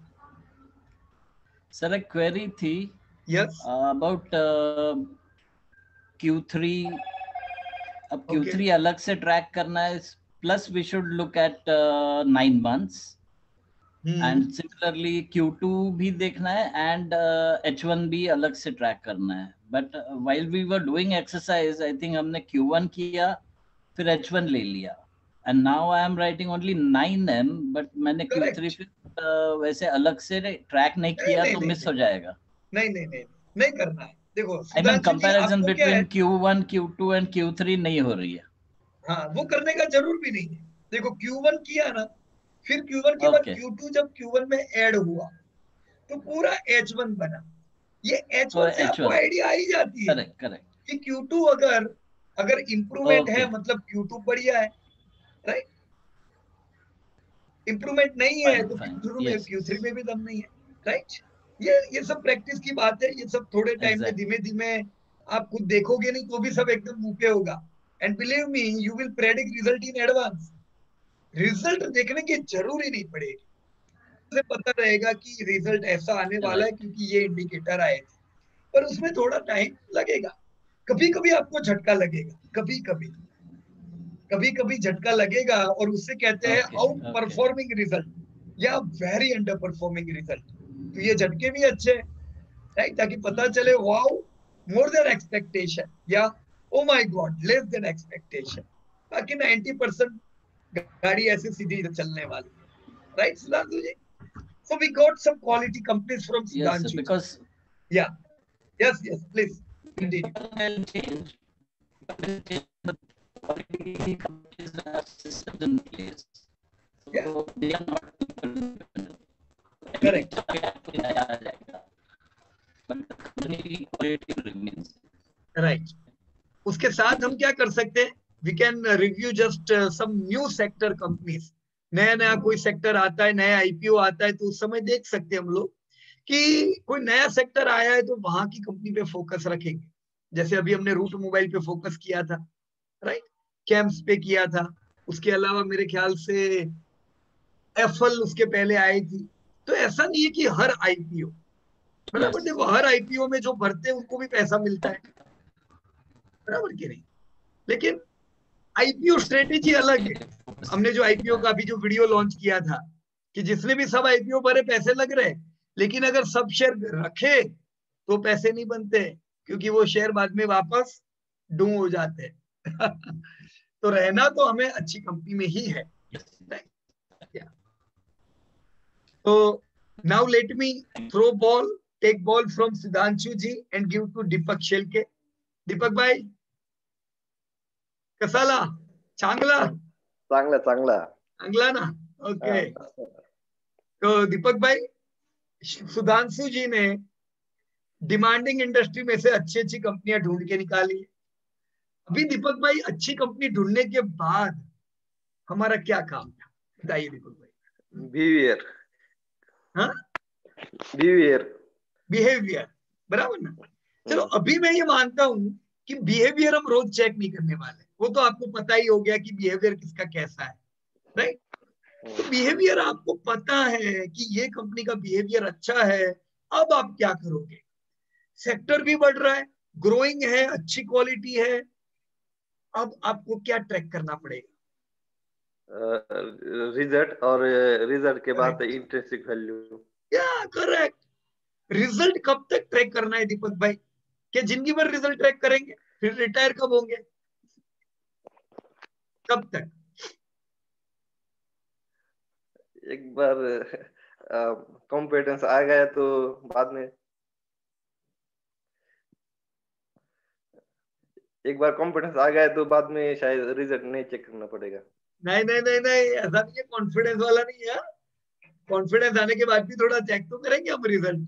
सर एक क्वेरी थी. यस. About Q3. अब Q3 अलग से ट्रैक करना है. Plus we should look at 9 months. And similarly Q2 भी देखना है एंड H1 भी अलग से ट्रैक करना है. But while we were doing exercise I think हमने Q1 किया फिर H1 ले लिया. And now I am writing only 9M, but मैंने Q3 वैसे अलग से ट्रैक नहीं किया तो मिस हो जाएगा. नहीं करना है. देखो I mean comparison between Q1, Q2 and Q3 नहीं हो रही है. हाँ, वो करने का जरूर भी नहीं है. देखो Q1 किया ना, फिर Q1 के बाद Q2 जब Q1 में ऐड हुआ तो पूरा H1 बना. ये H1 से आपको आइडिया आ ही जाती है. करेक्ट. कि Q2 अगर इम्प्रूवमेंट है मतलब Q2 बढ़िया है. राइट? इम्प्रूवमेंट नहीं है तो Q3 में भी दम नहीं है. राइट? ये सब प्रैक्टिस की बात है. ये सब थोड़े टाइम में धीमे धीमे आप खुद देखोगे नहीं तो भी सब एकदम मुंह पे होगा. And believe me you will predict result in advance. Result देखने की जरूरी नहीं पड़ेगी. उसे पता रहेगा कि रिजल्ट ऐसा आने वाला है क्योंकि ये इंडिकेटर आए थे. पर उसमें थोड़ा टाइम लगेगा. कभी कभी आपको झटका लगेगा. कभी कभी झटका लगेगा और उससे कहते हैं आउट परफॉर्मिंग रिजल्ट या वेरी अंडर परफॉर्मिंग रिजल्ट. तो ये झटके भी अच्छे हैं. राइट? ताकि पता चले वाओ मोर देन एक्सपेक्टेशन या oh my god, less than expectation. बाकी 90% गाड़ी ऐसी सीधी चलने वाली है, right Sudhanshu ji? So we got some quality companies from Yes, Sudhanshu. because Yeah. Yes, please continue. will change. The quality companies have systems in place. So Yeah. they are not people dependent. Correct. But the company quality remains. Right. उसके साथ हम क्या कर सकते हैं? We can review just some new sector companies. नया नया कोई सेक्टर आता है, नया आईपीओ आता है, तो उस समय देख सकते हैं हम लोग कि कोई नया सेक्टर आया है तो वहां की कंपनी पे फोकस रखेंगे। जैसे अभी हमने रूट मोबाइल पे फोकस किया था, राइट, कैम्प्स पे किया था, उसके अलावा मेरे ख्याल से एफएल उसके पहले आई थी। तो ऐसा नहीं है कि हर आईपीओ, बराबर, देखो हर आईपीओ में जो भरते हैं उनको भी पैसा मिलता है, बराबर कि नहीं? लेकिन आईपीओ स्ट्रेटेजी अलग है। हमने जो आईपीओ का अभी जो वीडियो लॉन्च किया था कि जिसने भी सब आईपीओ भरे पैसे लग रहे, लेकिन अगर सब शेयर रखे तो पैसे नहीं बनते, क्योंकि वो शेयर बाद में वापस डूम हो जाते हैं। तो रहना तो हमें अच्छी कंपनी में ही है। तो now let me throw ball, take ball from Sudhanshu ji and give to Deepak Shelke. Deepak भाई कसाला? चांगला? चांगला चांगला चांगला ना? ओके। तो दीपक भाई, सुधांशु जी ने डिमांडिंग इंडस्ट्री में से अच्छी अच्छी कंपनियां ढूंढ के निकाली। अभी दीपक भाई अच्छी कंपनी ढूंढने के बाद हमारा क्या काम था, बताइए दीपक भाई। बिहेवियर। हाँ, बिहेवियर, बराबर ना? चलो अभी मैं ये मानता हूं कि बिहेवियर हम रोज चेक नहीं करने वाले, वो तो आपको पता ही हो गया कि बिहेवियर किसका कैसा है, राइट? तो बिहेवियर आपको पता है कि ये कंपनी का बिहेवियर अच्छा है। अब आप क्या करोगे? सेक्टर भी बढ़ रहा है, ग्रोइंग है, अच्छी क्वालिटी है, अब आपको क्या ट्रैक करना पड़ेगा? रिजल्ट, और रिजल्ट के बाद intrinsic value. Yeah correct. Result कब तक ट्रैक करना है दीपक भाई? क्या जिंदगी भर रिजल्ट ट्रैक करेंगे? फिर रिटायर कब होंगे? कब तक? एक बार कॉम्पिटेंस आ गया तो बाद में, एक बार कॉन्फिडेंस आ गया तो बाद में शायद रिजल्ट नहीं चेक करना पड़ेगा। नहीं नहीं नहीं नहीं, ऐसा नहीं है, कॉन्फिडेंस वाला नहीं है। कॉन्फिडेंस आने के बाद भी थोड़ा चेक तो करेंगे हम रिजल्ट।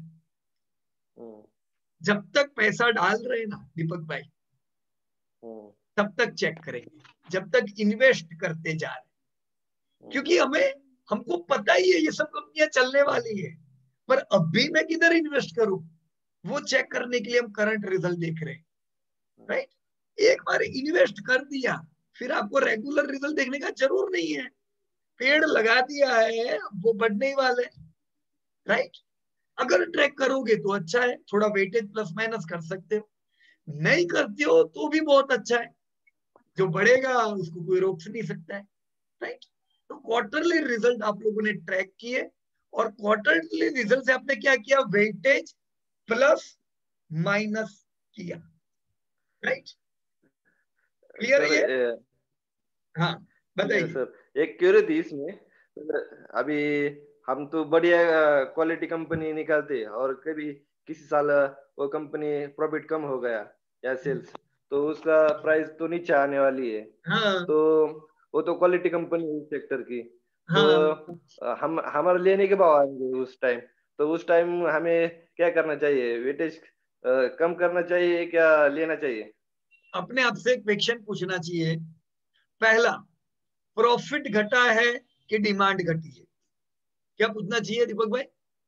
जब तक पैसा डाल रहे ना दीपक भाई, तब तक चेक करेंगे, जब तक इन्वेस्ट करते जा रहे, क्योंकि हमको पता ही है ये सब कंपनियां चलने वाली है, पर अभी मैं किधर इन्वेस्ट करूं, वो चेक करने के लिए हम करंट रिजल्ट देख रहे हैं, राइट? एक बार इन्वेस्ट कर दिया, फिर आपको रेगुलर रिजल्ट देखने का जरूर नहीं है। पेड़ लगा दिया है, वो बढ़ने ही वाले, राइट? अगर ट्रैक करोगे तो अच्छा है, थोड़ा वेटेज प्लस माइनस कर सकते हो, नहीं करते हो तो भी बहुत अच्छा है, जो बढ़ेगा उसको कोई रोक नहीं सकता है, राइट? तो क्वार्टरली रिजल्ट आप लोगों ने ट्रैक किए, और क्वार्टरली रिजल्ट से आपने क्या किया? वेटेज प्लस माइनस किया, राइट? क्लियर है ये? हाँ बताइए सर। एक क्यूरियोसिटी इसमें, अभी हम तो बढ़िया क्वालिटी कंपनी निकालते हैं, और कभी किसी साल वो कंपनी प्रॉफिट कम हो गया या सेल्स, तो उसका प्राइस तो नीचे आने वाली है। हाँ, तो वो तो क्वालिटी कंपनी है सेक्टर की, हाँ, तो हम हमारे लेने के भाव आएंगे उस टाइम, तो उस टाइम हमें क्या करना चाहिए? वेटेज कम करना चाहिए क्या लेना चाहिए? अपने आप से एक क्वेश्चन पूछना चाहिए। पहला, प्रॉफिट घटा है कि डिमांड घटी है? क्या पूछना चाहिए दीपक भाई?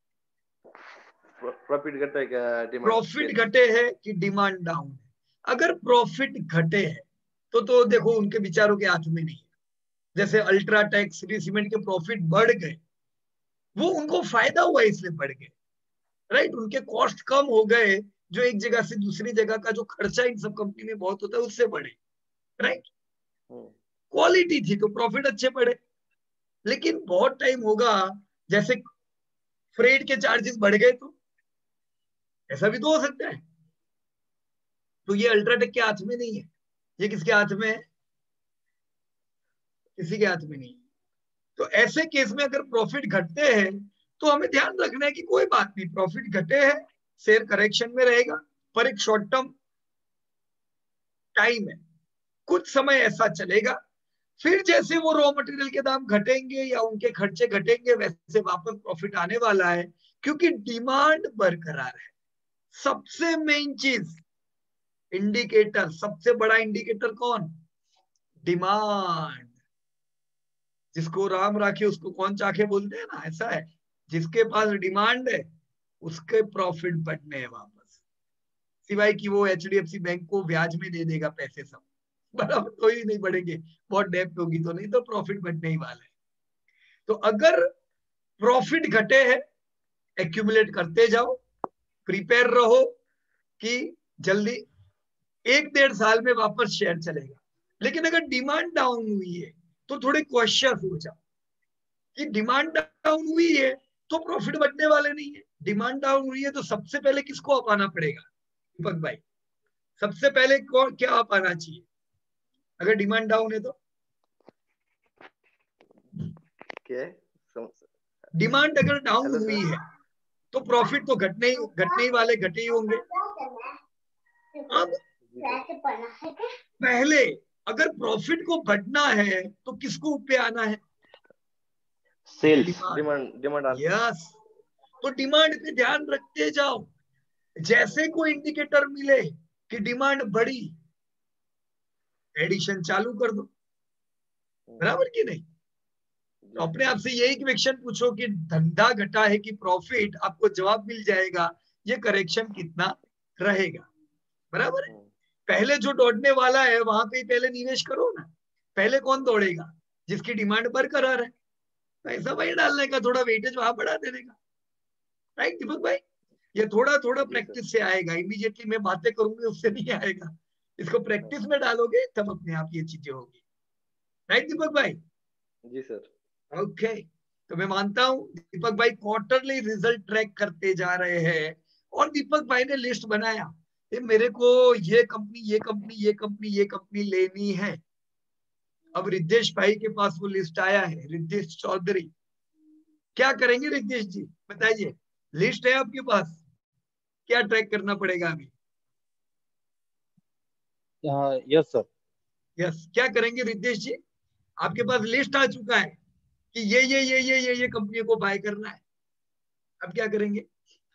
प्रॉफिट घटा है क्या डिमांड? प्रॉफिट घटे है कि डिमांड डाउन है? अगर प्रॉफिट घटे है तो देखो उनके विचारों के हाथ में नहीं है। जैसे अल्ट्राटेक, श्री सीमेंट के प्रॉफिट बढ़ गए, वो उनको फायदा हुआ इसलिए बढ़ गए, राइट? उनके कॉस्ट कम हो गए, जो एक जगह से दूसरी जगह का जो खर्चा इन सब कंपनी में बहुत होता है उससे बढ़े, राइट? क्वालिटी थी तो प्रॉफिट अच्छे बढ़े। लेकिन बहुत टाइम होगा, जैसे फ्रेट के चार्जेस बढ़ गए तो ऐसा भी तो हो सकता है। तो ये अल्ट्राटेक के हाथ में नहीं है, ये किसके हाथ में है? किसी के हाथ में नहीं। तो ऐसे केस में अगर प्रॉफिट घटते हैं तो हमें ध्यान रखना है कि कोई बात नहीं, प्रॉफिट घटे हैं, शेयर करेक्शन में रहेगा, पर एक शॉर्ट टर्म टाइम है, कुछ समय ऐसा चलेगा, फिर जैसे वो रॉ मटेरियल के दाम घटेंगे या उनके खर्चे घटेंगे वैसे वापस प्रॉफिट आने वाला है, क्योंकि डिमांड बरकरार है। सबसे मेन चीज इंडिकेटर, सबसे बड़ा इंडिकेटर कौन? डिमांड। जिसको राम राखे उसको कौन चाखे बोलते हैं ना, ऐसा है। जिसके पास डिमांड है उसके प्रॉफिट बढ़ने हैं वापस, सिवाय कि वो HDFC बैंक को ब्याज में दे देगा पैसे सब, बराबर, तो ही नहीं बढ़ेंगे, बहुत डेप्थ होगी तो, नहीं तो प्रॉफिट बढ़ने ही वाला है। तो अगर प्रॉफिट घटे हैं, एक्यूमुलेट करते जाओ, प्रिपेयर रहो कि जल्दी 1-1.5 साल में वापस शेयर चलेगा। लेकिन अगर डिमांड डाउन हुई है तो थोड़े कॉशियस हो जाओ कि डिमांड डाउन हुई है तो प्रॉफिट बढ़ने वाले नहीं है। डिमांड डाउन हुई है तो सबसे पहले किसको अपाना पड़ेगा दीपक भाई? सबसे पहले क्या अपाना चाहिए अगर डिमांड डाउन है तो? डिमांड अगर डाउन हुई है तो प्रॉफिट तो घटने ही वाले, घटे ही होंगे। अब पहले अगर प्रॉफिट को बढ़ना है तो किसको पे आना है? Sales, demand. यस, तो डिमांड पे ध्यान रखते जाओ। जैसे कोई इंडिकेटर मिले कि डिमांड बढ़ी, एडिशन चालू कर दो, बराबर कि नहीं? तो अपने आप से यही क्वेश्चन पूछो कि धंधा घटा है कि प्रॉफिट, आपको जवाब मिल जाएगा ये करेक्शन कितना रहेगा, बराबर है। पहले जो दौड़ने वाला है वहां पे पहले निवेश करो ना। पहले कौन दौड़ेगा? जिसकी डिमांड बरकरार है, पैसा वही डालने का, थोड़ा वेटेज वहां बढ़ा देने का, राइट दीपक भाई? ये थोड़ा थोड़ा प्रैक्टिस से आएगा, इमीडिएटली मैं बातें करूंगी उससे नहीं आएगा। इसको प्रैक्टिस में डालोगे तब अपने आप ये चीजें होगी, राइट दीपक भाई? जी सर। ओके, तो मैं मानता हूं दीपक भाई क्वार्टरली रिजल्ट ट्रैक करते जा रहे हैं और दीपक भाई ने लिस्ट बनाया, मेरे को ये कंपनी ये कंपनी ये कंपनी ये कंपनी लेनी है। अब रिद्धेश भाई के पास वो लिस्ट आया है, रिद्धेश चौधरी, क्या करेंगे रिद्धेश जी बताइए? लिस्ट है आपके पास, क्या ट्रैक करना पड़ेगा अभी? Yes sir. यस, क्या करेंगे रिद्धेश जी? आपके पास लिस्ट आ चुका है कि ये कंपनियों को बाय करना है, अब क्या करेंगे?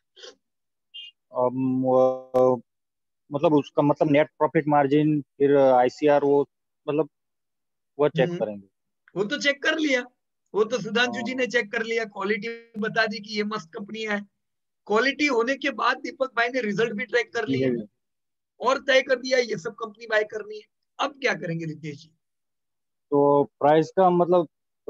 मतलब उसका मतलब नेट प्रॉफिट मार्जिन, फिर ICR, वो मतलब वो चेक करेंगे। वो तो चेक कर लिया, वो तो सुधांशु जी ने चेक कर लिया, क्वालिटी बता दी कि ये मस्त कंपनी है। क्वालिटी होने के बाद दीपक भाई ने रिजल्ट भी ट्रैक कर लिया और तय कर दिया ये सब कंपनी बाय करनी है। अब क्या करेंगे रितेश जी? तो प्राइस का मतलब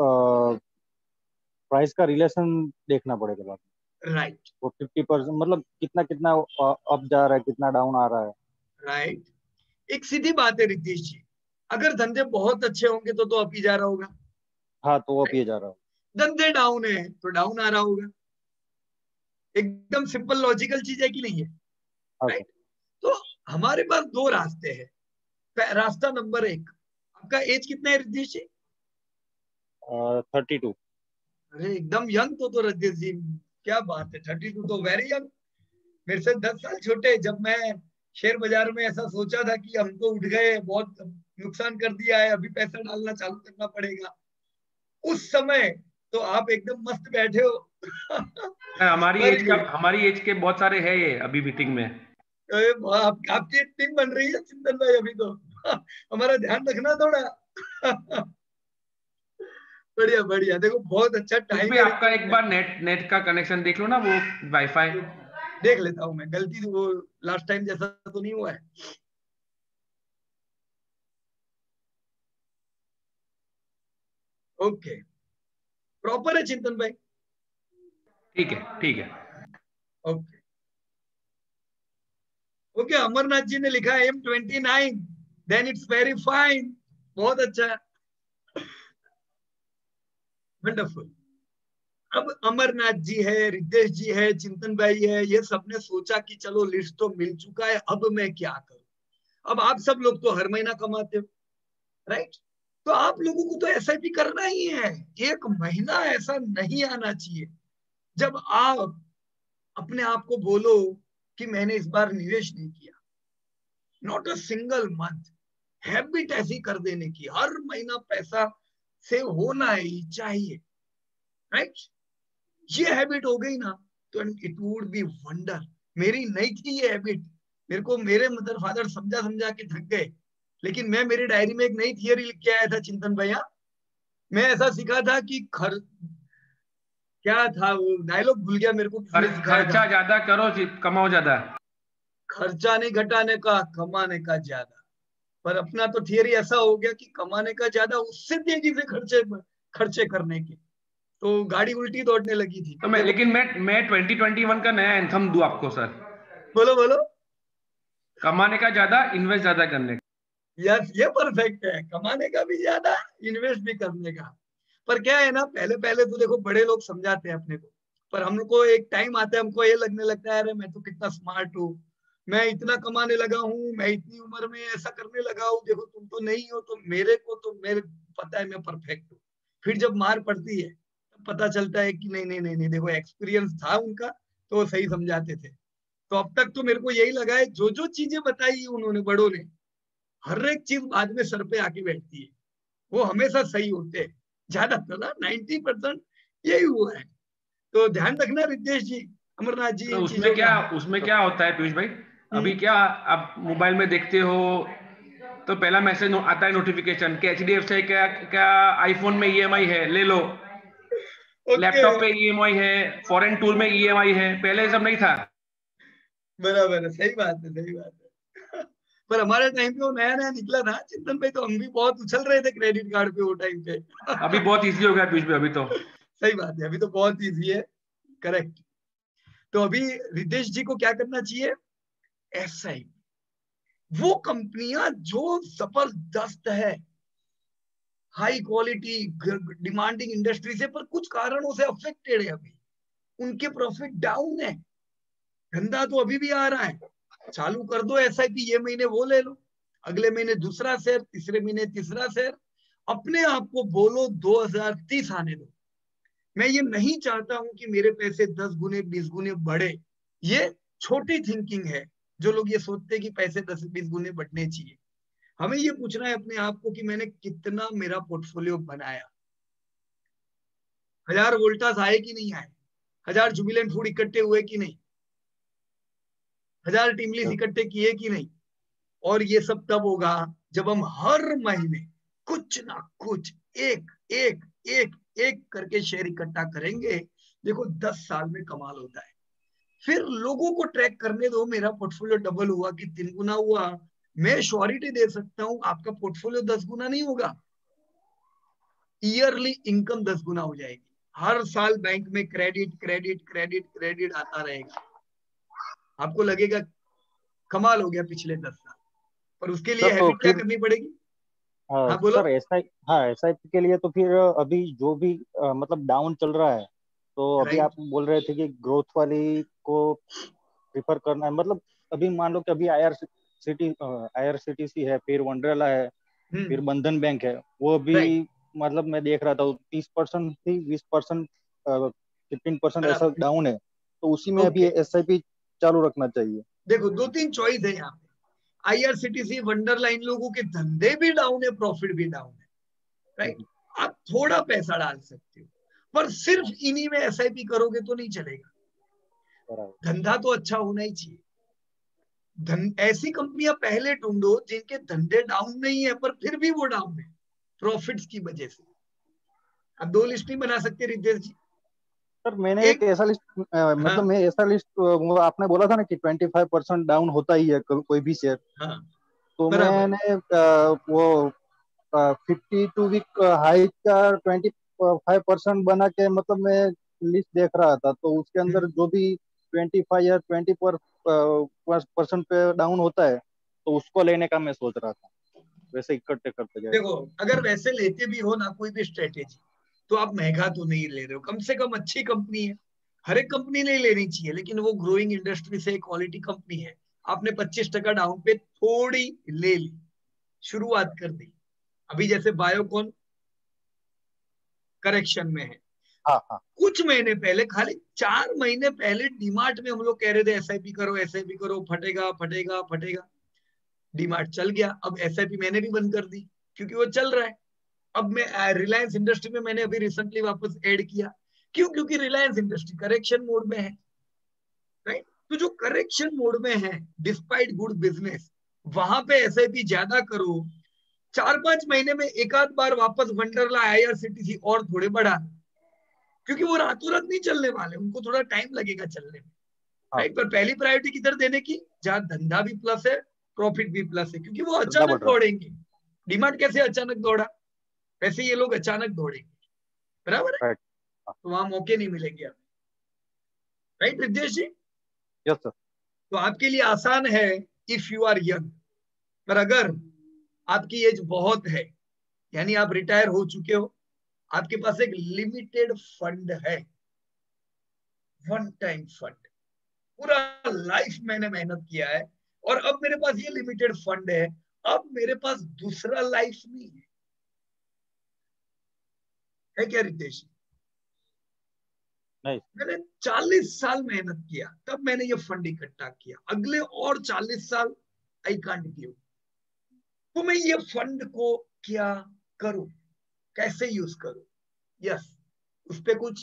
प्राइस का रिलेशन देखना पड़ेगा बाद में। राइट, वो 50% मतलब कितना कितना अप जा रहा है, कितना डाउन आ रहा है। राइट, एक सीधी बात है रितेश जी, अगर धंधे बहुत अच्छे होंगे तो अप ही जा रहा होगा। हाँ, तो वो अप जा रहा होगा। धंधे डाउन है तो डाउन आ रहा होगा। एकदम सिंपल लॉजिकल चीज है कि नहीं है? राइट, तो हमारे पास दो रास्ते हैं। रास्ता नंबर 1, आपका एज कितना है रितेश जी? 32। अरे एकदम यंग तो रितेश जी, क्या बात है, 32 तो वेरी यंग। मेरे से 10 साल छोटे। जब मैं शेयर बाजार में ऐसा सोचा था कि हम तो उठ गए, बहुत नुकसान कर दिया है, अभी पैसा डालना चालू करना पड़ेगा, उस समय तो आप एकदम मस्त बैठे हो। हमारी एज के बहुत सारे हैं ये अभी मीटिंग में। आपकी टीम बन रही है चिंतन भाई अभी तो। हमारा ध्यान रखना थोड़ा। बढ़िया बढ़िया, देखो बहुत अच्छा टाइम है। आपका एक बार नेट का कनेक्शन देख लो ना, वो वाईफाई देख लेता हूँ मैं, गलती वो लास्ट टाइम जैसा तो नहीं हुआ है। ओके, प्रॉपर है चिंतन भाई? ठीक है, ठीक है। ओके ओके, अमरनाथ जी ने लिखा है M29, then it's very fine, बहुत अच्छा, वंडरफुल। अब अमरनाथ जी है, रिद्धेश जी है, चिंतन भाई है, ये सबने सोचा कि चलो लिस्ट तो मिल चुका है, अब मैं क्या करूं? अब आप सब लोग तो हर महीना कमाते हो, राइट? तो आप लोगों को तो एसआईपी करना ही है। एक महीना ऐसा नहीं आना चाहिए जब आप अपने आप को बोलो कि मैंने इस बार निवेश नहीं किया। Not a single month. Habit ऐसी कर देने की, हर महीना पैसा सेव होना ही चाहिए, राइट? ये हैबिट हो गई ना तो इट वुड बी वंडर। मेरी नहीं थी ये हैबिट, मेरे को मेरे मदर फादर समझा समझा के थक गए, लेकिन मैं मेरी डायरी में एक नई थियरी लिख के आया था चिंतन भैया। मैं ऐसा सीखा था कि क्या था वो डायलॉग, भूल गया मेरे को किसने सिखाया था। खर्चा ज्यादा करो, कमाओ ज्यादा। खर्चा नहीं घटाने का, कमाने का ज्यादा। पर अपना तो थियरी ऐसा हो गया कि कमाने का ज्यादा, उससे तेजी से खर्चे करने के, तो गाड़ी उल्टी दौड़ने लगी थी। तो मैं 2021 का नया एंथम दूं आपको सर। बोलो बोलो। कमाने का ज्यादा, इन्वेस्ट ज्यादा करने का। यस, ये परफेक्ट है, कमाने का भी ज्यादा, इन्वेस्ट भी करने का। पर क्या है ना, पहले पहले तो देखो बड़े लोग समझाते हैं अपने को, पर हमको एक टाइम आता है, हमको ये लगने लगता है अरे मैं तो कितना स्मार्ट हूँ, मैं इतना कमाने लगा हूँ, मैं इतनी उम्र में ऐसा करने लगा हूँ, देखो तुम तो नहीं हो, तो मेरे पता है मैं परफेक्ट हूँ। फिर जब मार पड़ती है तब पता चलता है कि नहीं नहीं नहीं नहीं, देखो एक्सपीरियंस था उनका तो वो सही समझाते थे। तो अब तक तो मेरे को यही लगा है, जो जो चीजें बताई उन्होंने बड़ों ने, हर एक चीज बाद में सर पे आके बैठती है, वो हमेशा सही होते हैं, ज्यादातर ना 90% यही हुआ है। तो ध्यान रखना रितेश जी, अमरनाथ जी, तो इन चीजों का। उसमें क्या होता है पीयूष भाई, अभी क्या आप मोबाइल में देखते हो तो पहला मैसेज आता है नोटिफिकेशन कि HDFC क्या आईफोन में EMI है, ले लो। लैपटॉप पे EMI है, फॉरेन टूर में EMI है, पहले ये सब नहीं था। बराबर है, सही बात है, सही बात है। पर हमारे टाइम पे वो नया नया निकला था चिंतन भाई, तो हम भी बहुत उछल रहे थे क्रेडिट कार्ड पे वो टाइम पे। अभी बहुत इजी हो गया पीयूष भाई, अभी तो सही बात है, अभी तो बहुत इजी है, करेक्ट। तो अभी रितेश जी को क्या करना चाहिए? SI, वो कंपनियां जो जबरदस्त है, हाई क्वालिटी डिमांडिंग इंडस्ट्री से, पर कुछ कारणों से अफेक्टेड है, अभी उनके प्रॉफिट डाउन है। धंधा तो अभी भी आ रहा है, चालू कर दो SIP, ये महीने वो ले लो, अगले महीने दूसरा शेयर, तीसरे महीने तीसरा शेयर, अपने आप को बोलो 2030 आने दो। मैं ये नहीं चाहता हूं कि मेरे पैसे 10 गुने 20 गुने बढ़े, ये छोटी थिंकिंग है। जो लोग ये सोचते हैं कि पैसे 10-20 गुने बढ़ने चाहिए, हमें ये पूछना है अपने आप को कि मैंने कितना मेरा पोर्टफोलियो बनाया। 1000 वोल्टास आए कि नहीं आए, 1000 जुबिलेंट फूड इकट्ठे हुए कि नहीं, 1000 टिमलीस इकट्ठे किए कि नहीं। और ये सब तब होगा जब हम हर महीने कुछ ना कुछ एक एक एक एक करके शेयर इकट्ठा करेंगे। देखो 10 साल में कमाल होता है। फिर लोगों को ट्रैक करने दो, मेरा पोर्टफोलियो डबल हुआ कि 3 गुना हुआ। मैं श्योरिटी दे सकता हूं आपका पोर्टफोलियो 10 गुना नहीं होगा, ईयरली इनकम 10 गुना हो जाएगी। हर साल बैंक में क्रेडिट क्रेडिट क्रेडिट क्रेडिट आता रहेगा, आपको लगेगा कमाल हो गया पिछले 10 साल। पर उसके लिए सर तो हैबिट क्या फिर करनी पड़ेगी? हाँ बोलो। सर SIP के लिए तो फिर अभी जो भी मतलब डाउन चल रहा है, तो अभी राइट, आप बोल रहे थे कि ग्रोथ वाली को प्रिफर करना है। मतलब अभी मान लो कि अभी IRCTC है, फिर वंडरला है, फिर बंधन बैंक है, वो भी राइट, मतलब मैं देख रहा था 30% थी, 20%, 15% ऐसा बराबर, डाउन है, तो उसी में अभी ओके। SIP चालू रखना चाहिए। देखो 2-3 चॉइस है यहाँ पे। IRCTC वंडरला, इन लोगों के धंधे भी डाउन है, प्रॉफिट भी डाउन है, राइट। आप थोड़ा पैसा डाल सकते हो, पर सिर्फ इन्हीं में SIP करोगे तो नहीं चलेगा। धंधा तो अच्छा होना ही चाहिए। ऐसी कंपनियां पहले ढूंढो जिनके धंधे डाउन नहीं है, पर फिर भी वो डाउन है प्रॉफिट्स की वजह से। अब 2 लिस्ट नहीं बना सकते रितेश जी। सर मैंने एक एक, ऐसा लिस्ट, मतलब हाँ मैं ऐसा लिस्ट, वो आपने बोला था ना कि 25% डाउन होता ही है कोई भी शेयर, हाँ, तो बराबर, मैंने वो 52 वीक हाई का 25% बना के, मतलब मैं लिस्ट देख रहा था, तो उसके अंदर जो भी 25 या 20% पे डाउन होता है, तो उसको लेने का मैं सोच रहा था, वैसे इकट्ठे करते जाए। देखो अगर वैसे लेते भी हो ना कोई भी स्ट्रेटेजी, तो आप महंगा तो नहीं ले रहे हो, कम से कम अच्छी कंपनी है। हर एक कंपनी नहीं लेनी चाहिए, लेकिन वो ग्रोइंग इंडस्ट्री से क्वालिटी कंपनी है, आपने 25% डाउन पे थोड़ी ले ली, शुरुआत कर दी। अभी जैसे बायोकॉन करेक्शन में है, कुछ महीने पहले, खाली 4 महीने पहले डीमार्ट में हम लोग कह रहे थे एसआईपी करो, एसआईपी करो, फटेगा फटेगा फटेगा। डीमार्ट चल गया, अब एसआईपी मैंने भी बंद कर दी क्योंकि वो चल रहा है। अब मैं रिलायंस इंडस्ट्री में मैंने अभी रिसेंटली वापस ऐड किया, क्यों? क्योंकि रिलायंस इंडस्ट्री करेक्शन मोड में है, राइट? तो जो करेक्शन मोड में है डिस्पाइट गुड बिजनेस, वहां पे एसआईपी ज्यादा करो। 4-5 महीने में एक आध बार वापस वंडरला आईआरसीटीसी और थोड़े बढ़ा, क्योंकि वो रातों रात नहीं चलने वाले, उनको थोड़ा टाइम लगेगा चलने में, राइट? पर पहली प्रायोरिटी किधर देने की? जहां धंधा भी प्लस है, प्रॉफिट भी प्लस है, क्योंकि वो अचानक दौड़ेंगे। डिमांड कैसे अचानक दौड़ा, वैसे ये लोग अचानक दौड़ेंगे, बराबर है? तो वहां मौके नहीं मिलेंगे हमें, right Ritesh ji? Yes sir. तो आपके लिए आसान है इफ यू आर यंग, पर अगर आपकी एज बहुत है, यानी आप रिटायर हो चुके हो, आपके पास एक लिमिटेड फंड है, वन टाइम फंड, पूरा लाइफ मैंने मेहनत किया है और अब मेरे पास ये लिमिटेड फंड है, अब मेरे पास दूसरा लाइफ नहीं है क्या रितेश? नहीं, मैंने 40 साल मेहनत किया, तब मैंने ये फंड इकट्ठा किया, अगले और 40 साल आई कांट गिव। तो मैं ये फंड को क्या करूं, कैसे यूज करूं? यस, उस पे कुछ?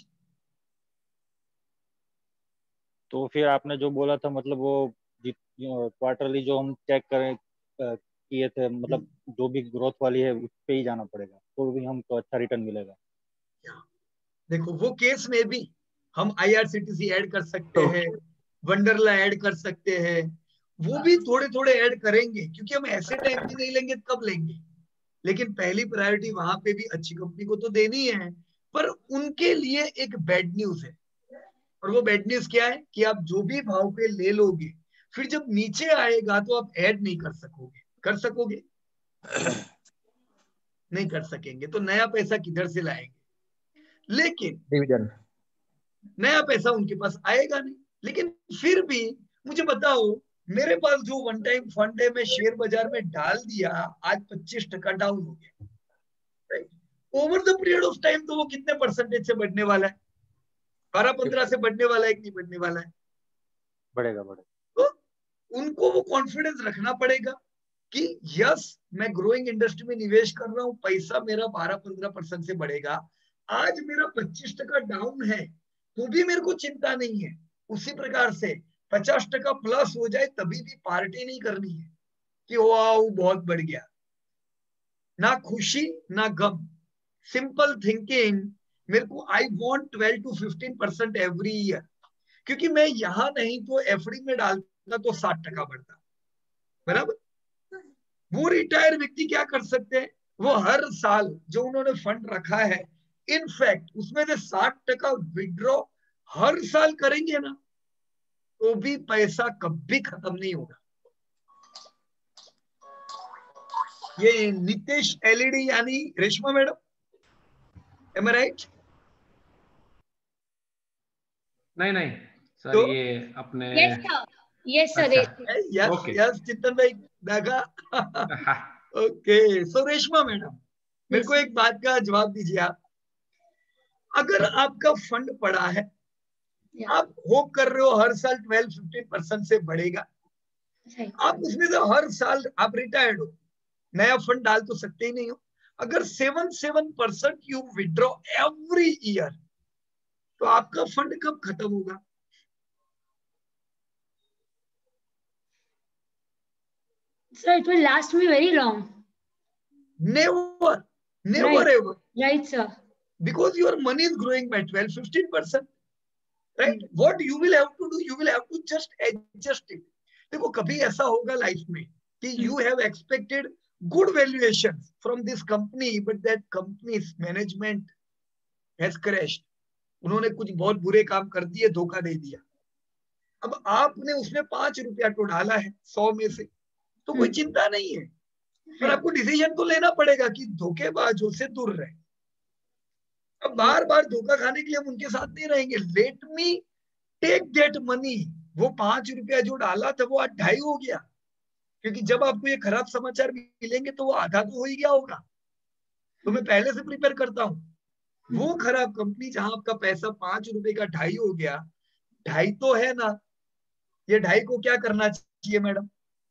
तो फिर आपने जो बोला था, मतलब वो क्वार्टरली जो हम चेक करें किए थे, मतलब जो भी ग्रोथ वाली है उस पे ही जाना पड़ेगा, तो भी हमको अच्छा रिटर्न मिलेगा। देखो, वो केस में भी हम आईआरसीटीसी ऐड कर सकते हैं, वंडरला ऐड कर सकते हैं, वो भी थोड़े थोड़े ऐड करेंगे, क्योंकि हम ऐसे टाइम भी नहीं लेंगे, कब लेंगे? लेकिन पहली प्रायोरिटी वहां पे भी अच्छी कंपनी को तो देनी है। पर उनके लिए एक बैड न्यूज है, और वो बैड न्यूज क्या है कि आप जो भी भाव पे ले लोगे, फिर जब नीचे आएगा तो आप ऐड नहीं कर सकोगे। कर सकोगे? नहीं कर सकेंगे, तो नया पैसा किधर से लाएंगे? लेकिन डिविडेंड, नया पैसा उनके पास आएगा नहीं। लेकिन फिर भी मुझे बताओ, मेरे पास जो वन टाइम फंड है, मैं शेयर बाजार में डाल दिया, आज 25% डाउन हो गया, over the period of time तो वो कितने परसेंटेज से बढ़ने वाला है? 12-15 से बढ़ने वाला है कि नहीं बढ़ने वाला है? बढ़ेगा। तो उनको वो कॉन्फिडेंस रखना पड़ेगा कि यस, मैं ग्रोइंग इंडस्ट्री में निवेश कर रहा हूं, पैसा मेरा 12-15% से बढ़ेगा। आज मेरा 25% डाउन है तो भी मेरे को चिंता नहीं है, उसी प्रकार से 50% प्लस हो जाए तभी भी पार्टी नहीं करनी है कि वाह बहुत बढ़ गया। ना खुशी ना गम, सिंपल थिंकिंग। मेरे को आई वॉन्ट 12-15% एवरी ईयर, क्योंकि मैं यहां नहीं तो एफडी में डालता तो 60% बढ़ता, बराबर? वो रिटायर व्यक्ति क्या कर सकते हैं, वो हर साल जो उन्होंने फंड रखा है, इनफैक्ट उसमें से 60% विड्रॉ हर साल करेंगे ना, तो भी पैसा कभी खत्म नहीं होगा। ये नितेश एलईडी यानी Reshma madam, am I right? नहीं सर, तो ये अपने यस सर, यस चिंतन भाई Daga. Okay, so Reshma madam, मेरे को एक बात का जवाब दीजिए आप। अगर आपका फंड पड़ा है, आप होप कर रहे हो हर साल 12-15% से बढ़ेगा, आप उसमें से हर साल आप रिटायर्ड हो, नया फंड डाल तो सकते ही नहीं हो। अगर 7% यू विड्रॉ एवरी ईयर, तो आपका फंड कब खत्म होगा? Sir, it will last me very long. Never Right. ever. Right, sir. Because your money is growing by 12-15%. Right? What you will have to do, you will have to just adjust it. देखो, कभी ऐसा होगा life में कि you have expected good valuation from this company, but that company's management has crashed. उन्होंने कुछ बहुत बुरे काम कर दिए, धोखा दे दिया। अब आपने उसमें 5 रुपया तो डाला है 100 में से, तो कोई चिंता नहीं है, पर आपको डिसीजन तो लेना पड़ेगा कि धोखेबाजों से दूर रहे। अब बार बार धोखा खाने के लिए हम उनके साथ नहीं रहेंगे। Let me take that money वो 5 रुपया जो डाला था वो आज 2.5 हो गया, क्योंकि जब आपको ये खराब समाचार मिलेंगे तो वो आधा तो हो ही गया होगा। तो मैं पहले से प्रिपेयर करता हूँ। वो खराब कंपनी जहां आपका पैसा 5 रुपए का 2.5 हो गया, 2.5 तो है ना, ये 2.5 को क्या करना चाहिए मैडम?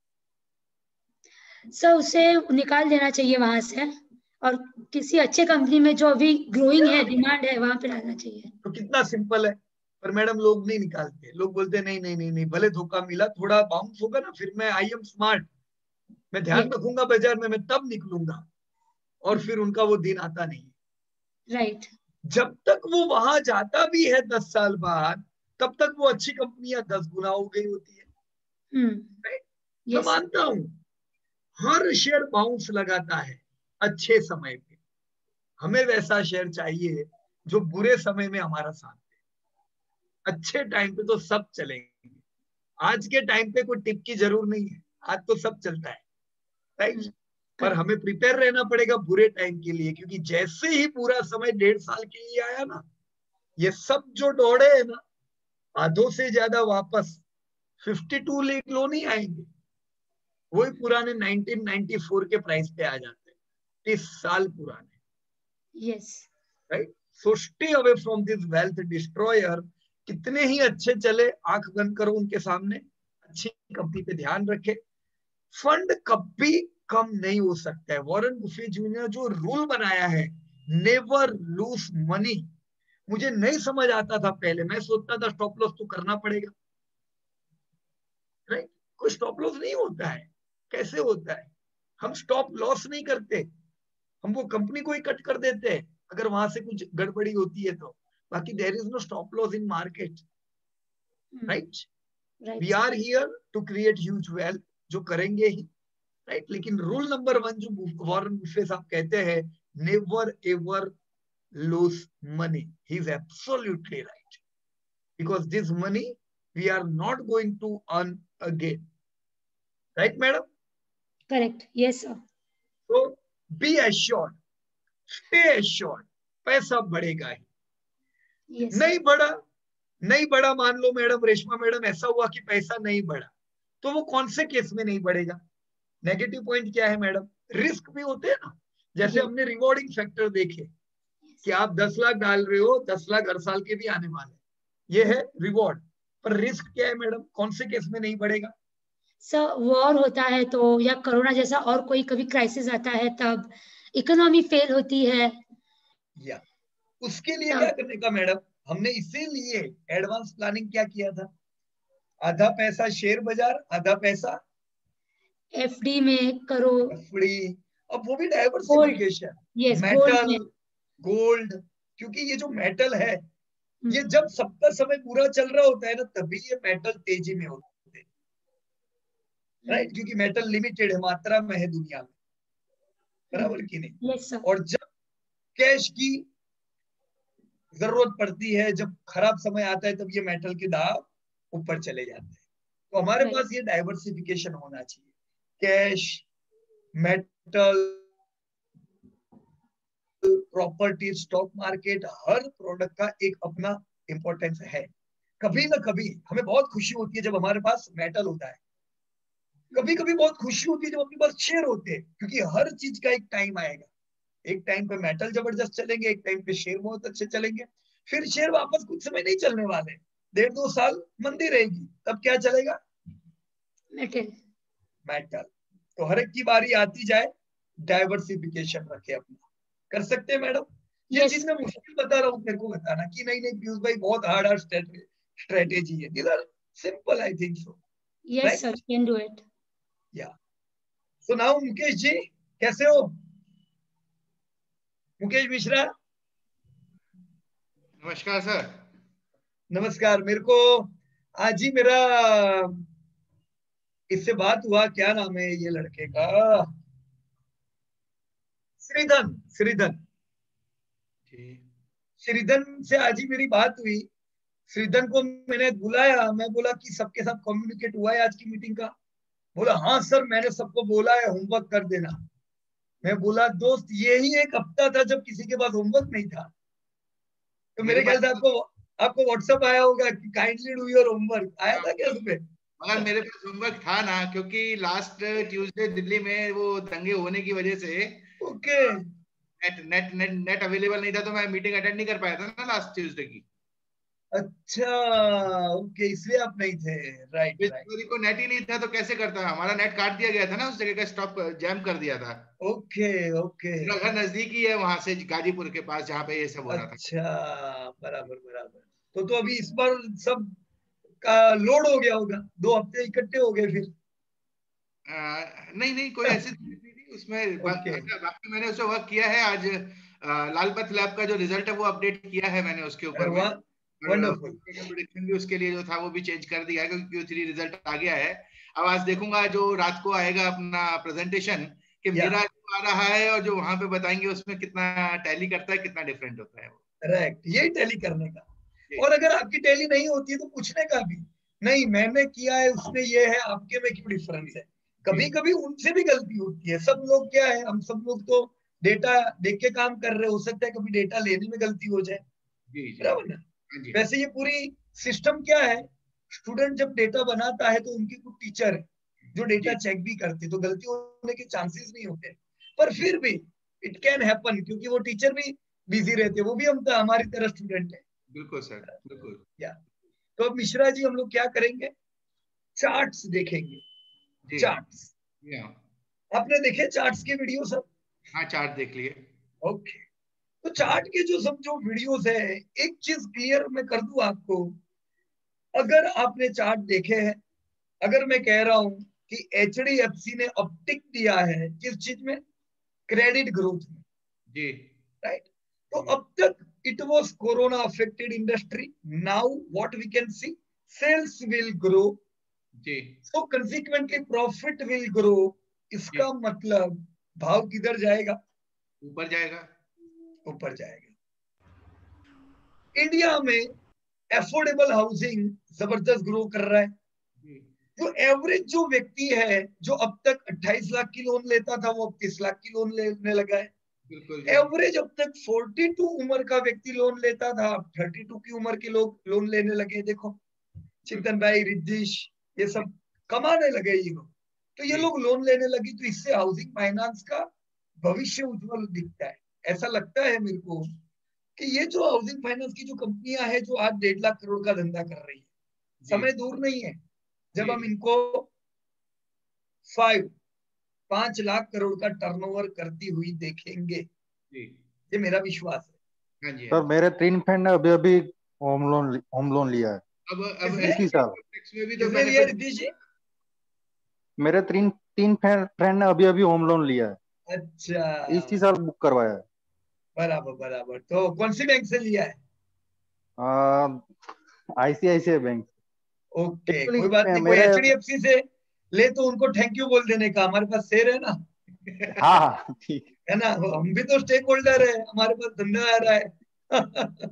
सर उसे निकाल देना चाहिए वहां से, और किसी अच्छे कंपनी में जो अभी ग्रोइंग है, डिमांड है, वहां पे डालना चाहिए। तो कितना सिंपल है। पर मैडम लोग नहीं निकालते, लोग बोलते नहीं नहीं नहीं नहीं, भले धोखा मिला, थोड़ा बाउंस होगा ना, फिर मैं आई एम स्मार्ट, मैं ध्यान रखूंगा बाजार में, मैं तब निकलूंगा। और फिर उनका वो दिन आता नहीं। राइट। जब तक वो वहां जाता भी है 10 साल बाद, तब तक वो अच्छी कंपनियां 10 गुना हो गई होती है। मैं मानता हूं हर शेयर बाउंस लगाता है अच्छे समय पे। हमें वैसा शेयर चाहिए जो बुरे समय में हमारा साथ दे। अच्छे टाइम पे तो सब चलेंगे, आज के टाइम पे कोई टिप की जरूर नहीं है, आज तो सब चलता है, राइट। पर हमें प्रिपेयर रहना पड़ेगा बुरे टाइम के लिए, क्योंकि जैसे ही पूरा समय 1.5 साल के लिए आया ना, ये सब जो दौड़े है ना, आधों से ज्यादा वापस 52 लीग लो नहीं आएंगे, वही पुराने 1994 के प्राइस पे आ जाते हैं, 30 साल पुराने। Yes, right. So stay away from this wealth destroyer. कितने ही अच्छे चले, आंख बंद करो उनके सामने, अच्छी कंपनी पे ध्यान रखे। फंड कभी कम नहीं हो सकता है। वॉरेन बुफे जूनियर जो रूल बनाया है, नेवर लूज मनी, मुझे नहीं समझ आता था पहले। मैं सोचता था स्टॉप लॉस तो करना पड़ेगा, राइट। कोई स्टॉप लॉस नहीं होता है। कैसे होता है? हम स्टॉप लॉस नहीं करते, हम वो कंपनी को ही कट कर देते हैं अगर वहां से कुछ गड़बड़ी होती है तो। बाकी there is no stop loss in market, right. We are here to create huge wealth, जो करेंगे ही, राइट। लेकिन रूल नंबर 1 जो वॉरेन बुफे साहब कहते हैं, never ever lose money. He is absolutely right, because this money we are not going to earn again, right madam? correct. Yes sir. So be assured, stay assured, पैसा बढ़ेगा ही। yes, नहीं बढ़ा, नहीं बढ़ा, मान लो मैडम, रेशमा मैडम, ऐसा हुआ कि पैसा नहीं बढ़ा, तो वो कौन से केस में नहीं बढ़ेगा? नेगेटिव पॉइंट क्या है मैडम? रिस्क भी होते हैं ना। जैसे हमने रिवॉर्डिंग फैक्टर देखे कि आप 10 लाख डाल रहे हो, 10 लाख हर साल के भी आने वाले, ये है रिवॉर्ड। पर रिस्क क्या है मैडम? कौन से केस में नहीं बढ़ेगा? सर वॉर होता है तो, या कोरोना जैसा और कोई कभी क्राइसिस आता है तब, इकोनॉमी फेल होती है, या उसके लिए क्या करने का मैडम? हमने इसीलिए एडवांस प्लानिंग क्या किया था, आधा पैसा शेयर बाजार, आधा पैसा एफडी में करो, एफडी। अब वो भी डाइवर्सिफिकेशन, मेटल, गोल्ड। क्योंकि ये जो मेटल है, ये जब सबका समय पूरा चल रहा होता है ना, तभी ये मेटल तेजी में होते हैं, राइट। क्योंकि मेटल लिमिटेड है, मात्रा में है दुनिया में, बराबर की नहीं? yes, और जब कैश की जरूरत पड़ती है, जब खराब समय आता है, तब ये मेटल के दाम ऊपर चले जाते हैं। तो हमारे पास ये डाइवर्सिफिकेशन होना चाहिए। Cash, metal, property, stock market, हर प्रोडक्ट का एक अपना इंपॉर्टेंस है। कभी ना कभी हमें बहुत खुशी होती है जब हमारे पास मेटल होता है, कभी कभी बहुत खुशी होती है जब अपने पास शेयर होते हैं, क्योंकि हर चीज का एक टाइम आएगा। एक टाइम पे मेटल जबरदस्त चलेंगे, एक टाइम पे शेयर बहुत अच्छे चलेंगे, फिर शेयर वापस कुछ समय नहीं चलने वाले, 1.5-2 साल मंदी रहेगी, तब क्या चलेगा? मेटल। मेटल। तो हर एक की बारी आती जाए, डाइवर्सिफिकेशन रखे अपना। कर सकते हैं मैडम? ये चीज मैं मुश्किल बता रहा हूँ, मेरे को बताना कि नहीं नहीं पीयूष भाई बहुत हार्ड स्ट्रेटेजी है। These are simple, I think so. Yes sir, can do it. Yeah so now Mukesh ji, कैसे हो? मुकेश मिश्रा। नमस्कार सर। नमस्कार। मेरे को आज ही मेरा इससे बात हुआ, क्या नाम है ये लड़के का? श्रीधन। श्रीधन से आज ही मेरी बात हुई। श्रीधन को मैंने बुलाया, मैं बोला कि सबके साथ कम्युनिकेट हुआ है आज की मीटिंग का? बोला हाँ सर, मैंने सबको बोला है, होमवर्क कर देना। मैं बोला दोस्त, यही एक हफ्ता था जब किसी के पास होमवर्क नहीं था, तो मेरे ख्याल से आपको आपको व्हाट्सएप आया होगा कि काइंडली डू योर होमवर्क, आया था क्या उसमें? मगर मेरे पास होमवर्क था ना, क्योंकि लास्ट ट्यूसडे दिल्ली में वो दंगे होने की वजह से ओके नेट अवेलेबल नहीं था, तो मैं मीटिंग अटेंड नहीं कर पाया था ना लास्ट ट्यूसडे की। अच्छा ओके, इसलिए आप नहीं थे। Right right. को नेट ही नहीं था तो कैसे करता, हमारा नेट काट दिया गया था ना, उस जगह का स्टॉप जैम कर दिया था। Okay okay. मेरा घर नजदीक ही है वहां से, गाजीपुर के पास, जहाँ पे ये सब हो रहा था। अच्छा बराबर बराबर। तो अभी इस बार सब का लोड हो गया होगा, 2 हफ्ते इकट्ठे हो गए फिर? नहीं नहीं, कोई ऐसी नहीं थी उसमें। बाकी मैंने उसमें वर्क किया है। आज लालपत लैब का जो रिजल्ट है वो अपडेट किया है मैंने उसके ऊपर में। वंडरफुल। प्रेडिक्शन भी उसके लिए जो था वो भी चेंज कर दिया है, क्योंकि Q3 रिजल्ट आ गया है। अब आज देखूंगा जो रात को आएगा अपना प्रेजेंटेशन, कि मेरा जो आ रहा है और जो वहां पे बताएंगे उसमें कितना टैली करता है, कितना डिफरेंट होता है। राइट, यही टैली करने का। और अगर आपकी टैली नहीं होती है तो पूछने का भी, नहीं मैंने किया है उसमें ये है, आपके में क्यों डिफरेंस है। कभी कभी उनसे भी गलती होती है। सब लोग क्या है, हम सब लोग तो डेटा देख के काम कर रहे, हो सकता है कभी डेटा लेने में गलती हो जाए, बराबर ना। वैसे ये पूरी सिस्टम क्या है, स्टूडेंट जब डेटा बनाता है तो उनके कुछ टीचर है जो डेटा चेक भी करते, तो गलती होने के चांसेस नहीं होते, पर फिर भी इट कैन हैपन, क्योंकि वो टीचर भी बिजी रहते, वो भी हमारी तरह स्टूडेंट है। बिल्कुल सर, बिल्कुल। या तो अब मिश्रा जी हम लोग क्या करेंगे, चार्ट्स देखेंगे। चार्ट्स आपने देखे चार्ट्स के वीडियो सब? हाँ चार्ट देख लिए। ओके, तो चार्ट के जो सब जो वीडियोस है, एक चीज क्लियर मैं कर दूं आपको, अगर आपने चार्ट देखे हैं, अगर मैं कह रहा हूं कि HDFC ने अपटिक दिया है किस चीज में, क्रेडिट ग्रोथ में जी, राइट। तो अब तक it was corona affected industry, now what we can see, sales will grow ji, so consequently profit will grow। इसका मतलब भाव किधर जाएगा, ऊपर जाएगा, ऊपर जाएगा। इंडिया में एफोर्डेबल हाउसिंग जबरदस्त ग्रो कर रहा है। जो एवरेज जो व्यक्ति है, जो अब तक 28 लाख की लोन लेता था, वो अब 30 लाख की लोन लेने लगा है। एवरेज अब तक 42 उम्र का व्यक्ति लोन लेता था, 32 की उम्र के लोग लोन लेने लगे। देखो चिंतन भाई, रिद्धिश, ये सब कमाने लगे ये लोग, तो ये लोग लोन लेने लगी, तो इससे हाउसिंग फाइनेंस का भविष्य उज्जवल दिखता है। ऐसा लगता है मेरे को कि ये जो हाउसिंग फाइनेंस की जो कंपनियां हैं, जो आज 1.5 लाख करोड़ का धंधा कर रही है, समय दूर नहीं है जब हम इनको 5 लाख करोड़ का टर्नओवर करती हुई देखेंगे। ये मेरा विश्वास है। सर मेरे 3 फ्रेंड ने अभी अभी होम लोन लिया है। अब इसी साल किसने लिया रिद्धि जी? मेरे 3 फ्रेंड ने अभी अभी होम लोन लिया है। अच्छा, इसी साल बुक करवाया है। बराबर बराबर। तो कौन सी बैंक से लिया है? ICICI bank. ओके कोई बात नहीं, कोई HDFC से ले तो उनको थैंक यू बोल देने का, हमारे पास शेयर है ना। हाँ ठीक है ना, हम भी तो स्टेक होल्डर है, हमारे पास धंधा आ रहा है।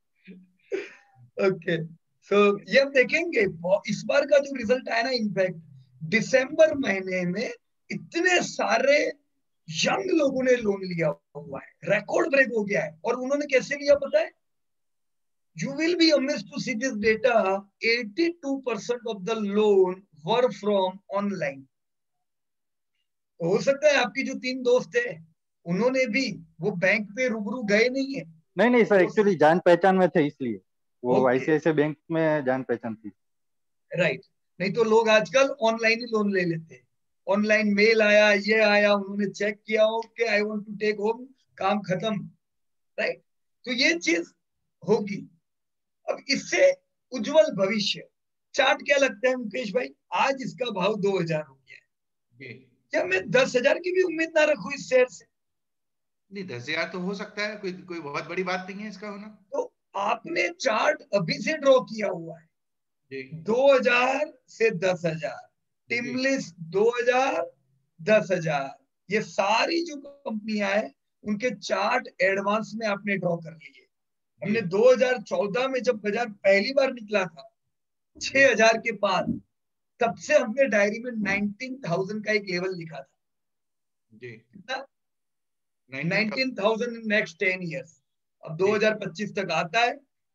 ओके सो ये हम देखेंगे इस बार का जो रिजल्ट आया ना, इनफैक्ट दिसंबर महीने में इतने सारे यंग लोगों ने लोन लिया हुआ है, रिकॉर्ड ब्रेक हो गया है। और उन्होंने कैसे लिया पता है? You will be amazed to see this data. 82% of the loan were from online. तो हो सकता है आपकी जो 3 दोस्त है, उन्होंने भी वो बैंक पे रूबरू गए नहीं है। नहीं सर, एक्चुअली जान पहचान में थे, इसलिए वो ICICI बैंक में जान पहचान थी। राइट, नहीं तो लोग आजकल ऑनलाइन ही लोन ले लेते हैं। ऑनलाइन मेल आया, ये आया, उन्होंने चेक किया, okay I want to take home, काम खत्म। राइट, तो ये चीज होगी। अब इससे उज्जवल भविष्य। चार्ट क्या लगता है मुकेश भाई? आज इसका भाव 2000 हो गया है। क्या मैं 10,000 की भी उम्मीद ना रखूं इस शेयर से? नहीं, 10,000 तो हो सकता है, कोई बहुत बड़ी बात नहीं है इसका होना। तो आपने चार्ट अभी से ड्रॉ किया हुआ है 2000 से 10,000, टिमलिस 2000, 10,000, ये सारी जो कंपनियां हैं उनके चार्ट एडवांस में आपने ड्रॉ कर लिए। हमने 2014 में जब बाजार पहली बार निकला था 6,000 के पास, तब से हमने डायरी में 19,000 का एक लेवल लिखा था जी। कितना? 19,000 इन नेक्स्ट 10 इयर्स। अब 2025 तक आता है,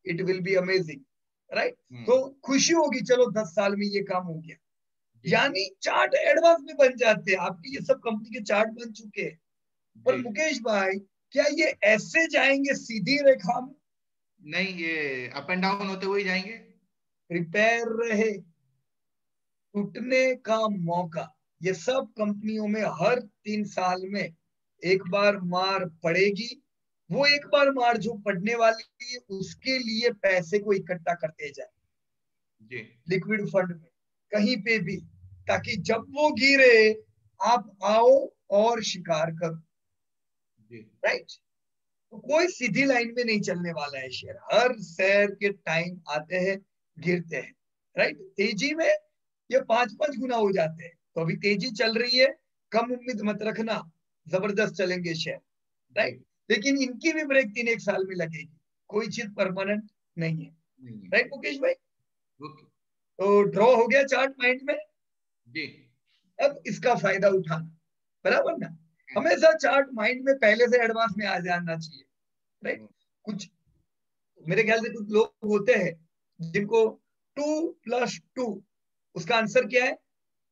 it will be amazing, right. तो खुशी होगी, चलो 10 साल में ये काम हो गया, यानी चार्ट एडवांस में बन जाते हैं। आपकी ये सब कंपनी के चार्ट बन चुके हैं। पर मुकेश भाई, क्या ये ऐसे जाएंगे सीधी रेखा में? नहीं, ये अप एंड डाउन होते हुए जाएंगे। प्रिपेयर रहे, टूटने का मौका। ये सब कंपनियों में हर 3 साल में एक बार मार पड़ेगी। वो एक बार मार जो पड़ने वाली है, उसके लिए पैसे को इकट्ठा करते जाए लिक्विड फंड में, कहीं पे भी, ताकि जब वो गिरे आप आओ और शिकार करो, राइट। तो कोई सीधी लाइन में नहीं चलने वाला है शेयर। हर शेयर के टाइम आते हैं, गिरते हैं, राइट। तेजी में ये 5-5 गुना हो जाते हैं। तो अभी तेजी चल रही है, कम उम्मीद मत रखना, जबरदस्त चलेंगे शेयर, राइट। लेकिन इनकी भी ब्रेक 3-1 साल में लगेगी, कोई चीज परमानेंट नहीं है, राइट मुकेश भाई। तो ड्रॉ हो गया चार्ट माइंड में जी। अब इसका फायदा उठाना, बराबर ना। हमेशा चार्ट माइंड में पहले से एडवांस में आ जाना चाहिए, राइट। कुछ मेरे ख्याल से कुछ लोग होते हैं जिनको 2+2 उसका आंसर क्या है?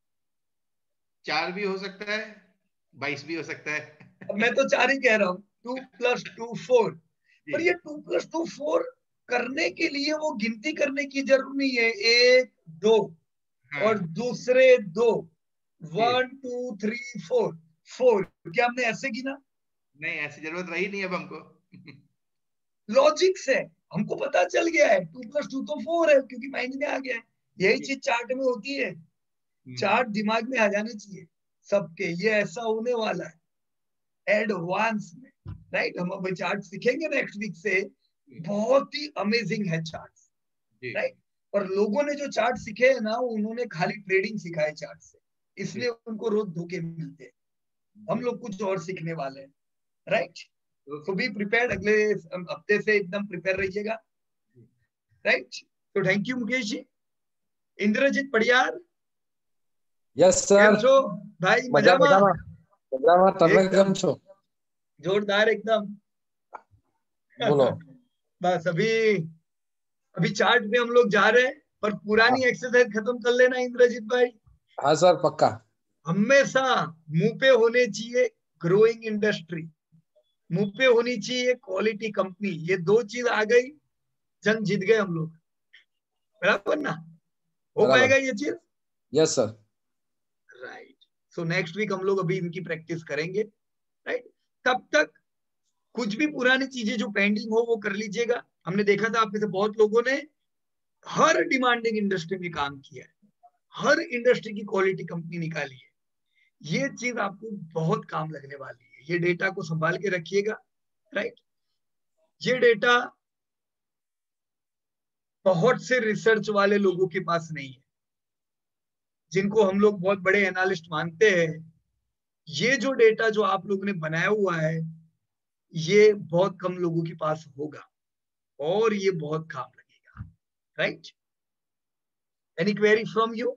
4 भी हो सकता है, 22 भी हो सकता है। अब मैं तो 4 ही कह रहा हूँ, 2+2 4। पर ये 2+2 4 करने के लिए वो गिनती करने की जरूरत नहीं है, 1 2 और दूसरे 2, 1 2 3 4 4। क्या हमने ऐसे गिना? नहीं, ऐसी जरूरत रही नहीं अब हमको। लॉजिक से हमको पता चल गया है 2+2 तो 4 है, क्योंकि माइंड में आ गया है। यही चीज चार्ट में होती है, चार्ट दिमाग में आ जाने चाहिए सबके। ये ऐसा होने वाला है एडवांस में, राइट। हम अब चार्ट सीखेंगे नेक्स्ट वीक से, बहुत ही अमेजिंग है चार्ट, राइट। और लोगों ने जो चार्ट सीखे है ना, उन्होंने खाली ट्रेडिंग सीखा है चार्ट से, इसलिए उनको रोज धोखे मिलते हैं। हम लोग कुछ और सीखने वाले हैं, राइट। तो बी प्रिपेयर्ड, अगले हफ्ते से एकदम प्रिपेयर रहिएगा, राइट। तो thank you Mukesh ji. Indrajeet Padiyar, yes sir भाई मजामा તમે કેમ છો? जोरदार एकदम। बोलो। बस अभी चार्ट पे हम लोग जा रहे हैं, पर पुरानी एक्सरसाइज खत्म कर लेना इंद्रजीत भाई। हाँ सर पक्का। हमेशा मुंह पे होने चाहिए ग्रोइंग इंडस्ट्री, मुंह पे होनी चाहिए क्वालिटी कंपनी। ये 2 चीज आ गई, जंग जीत गए हम लोग, बराबर ना। हो पाएगा ये चीज? Yes sir, right. So next week हम लोग अभी इनकी प्रैक्टिस करेंगे, राइट। तब तक कुछ भी पुरानी चीजें जो पेंडिंग हो वो कर लीजिएगा। हमने देखा था आप में से बहुत लोगों ने हर डिमांडिंग इंडस्ट्री में काम किया है, हर इंडस्ट्री की क्वालिटी कंपनी निकाली है। ये चीज आपको बहुत काम लगने वाली है। ये डेटा को संभाल के रखिएगा, राइट। ये डेटा बहुत से रिसर्च वाले लोगों के पास नहीं है, जिनको हम लोग बहुत बड़े एनालिस्ट मानते हैं। ये जो डेटा जो आप लोगों ने बनाया हुआ है, ये बहुत कम लोगों के पास होगा और ये बहुत काम लगेगा, right. Any query from you?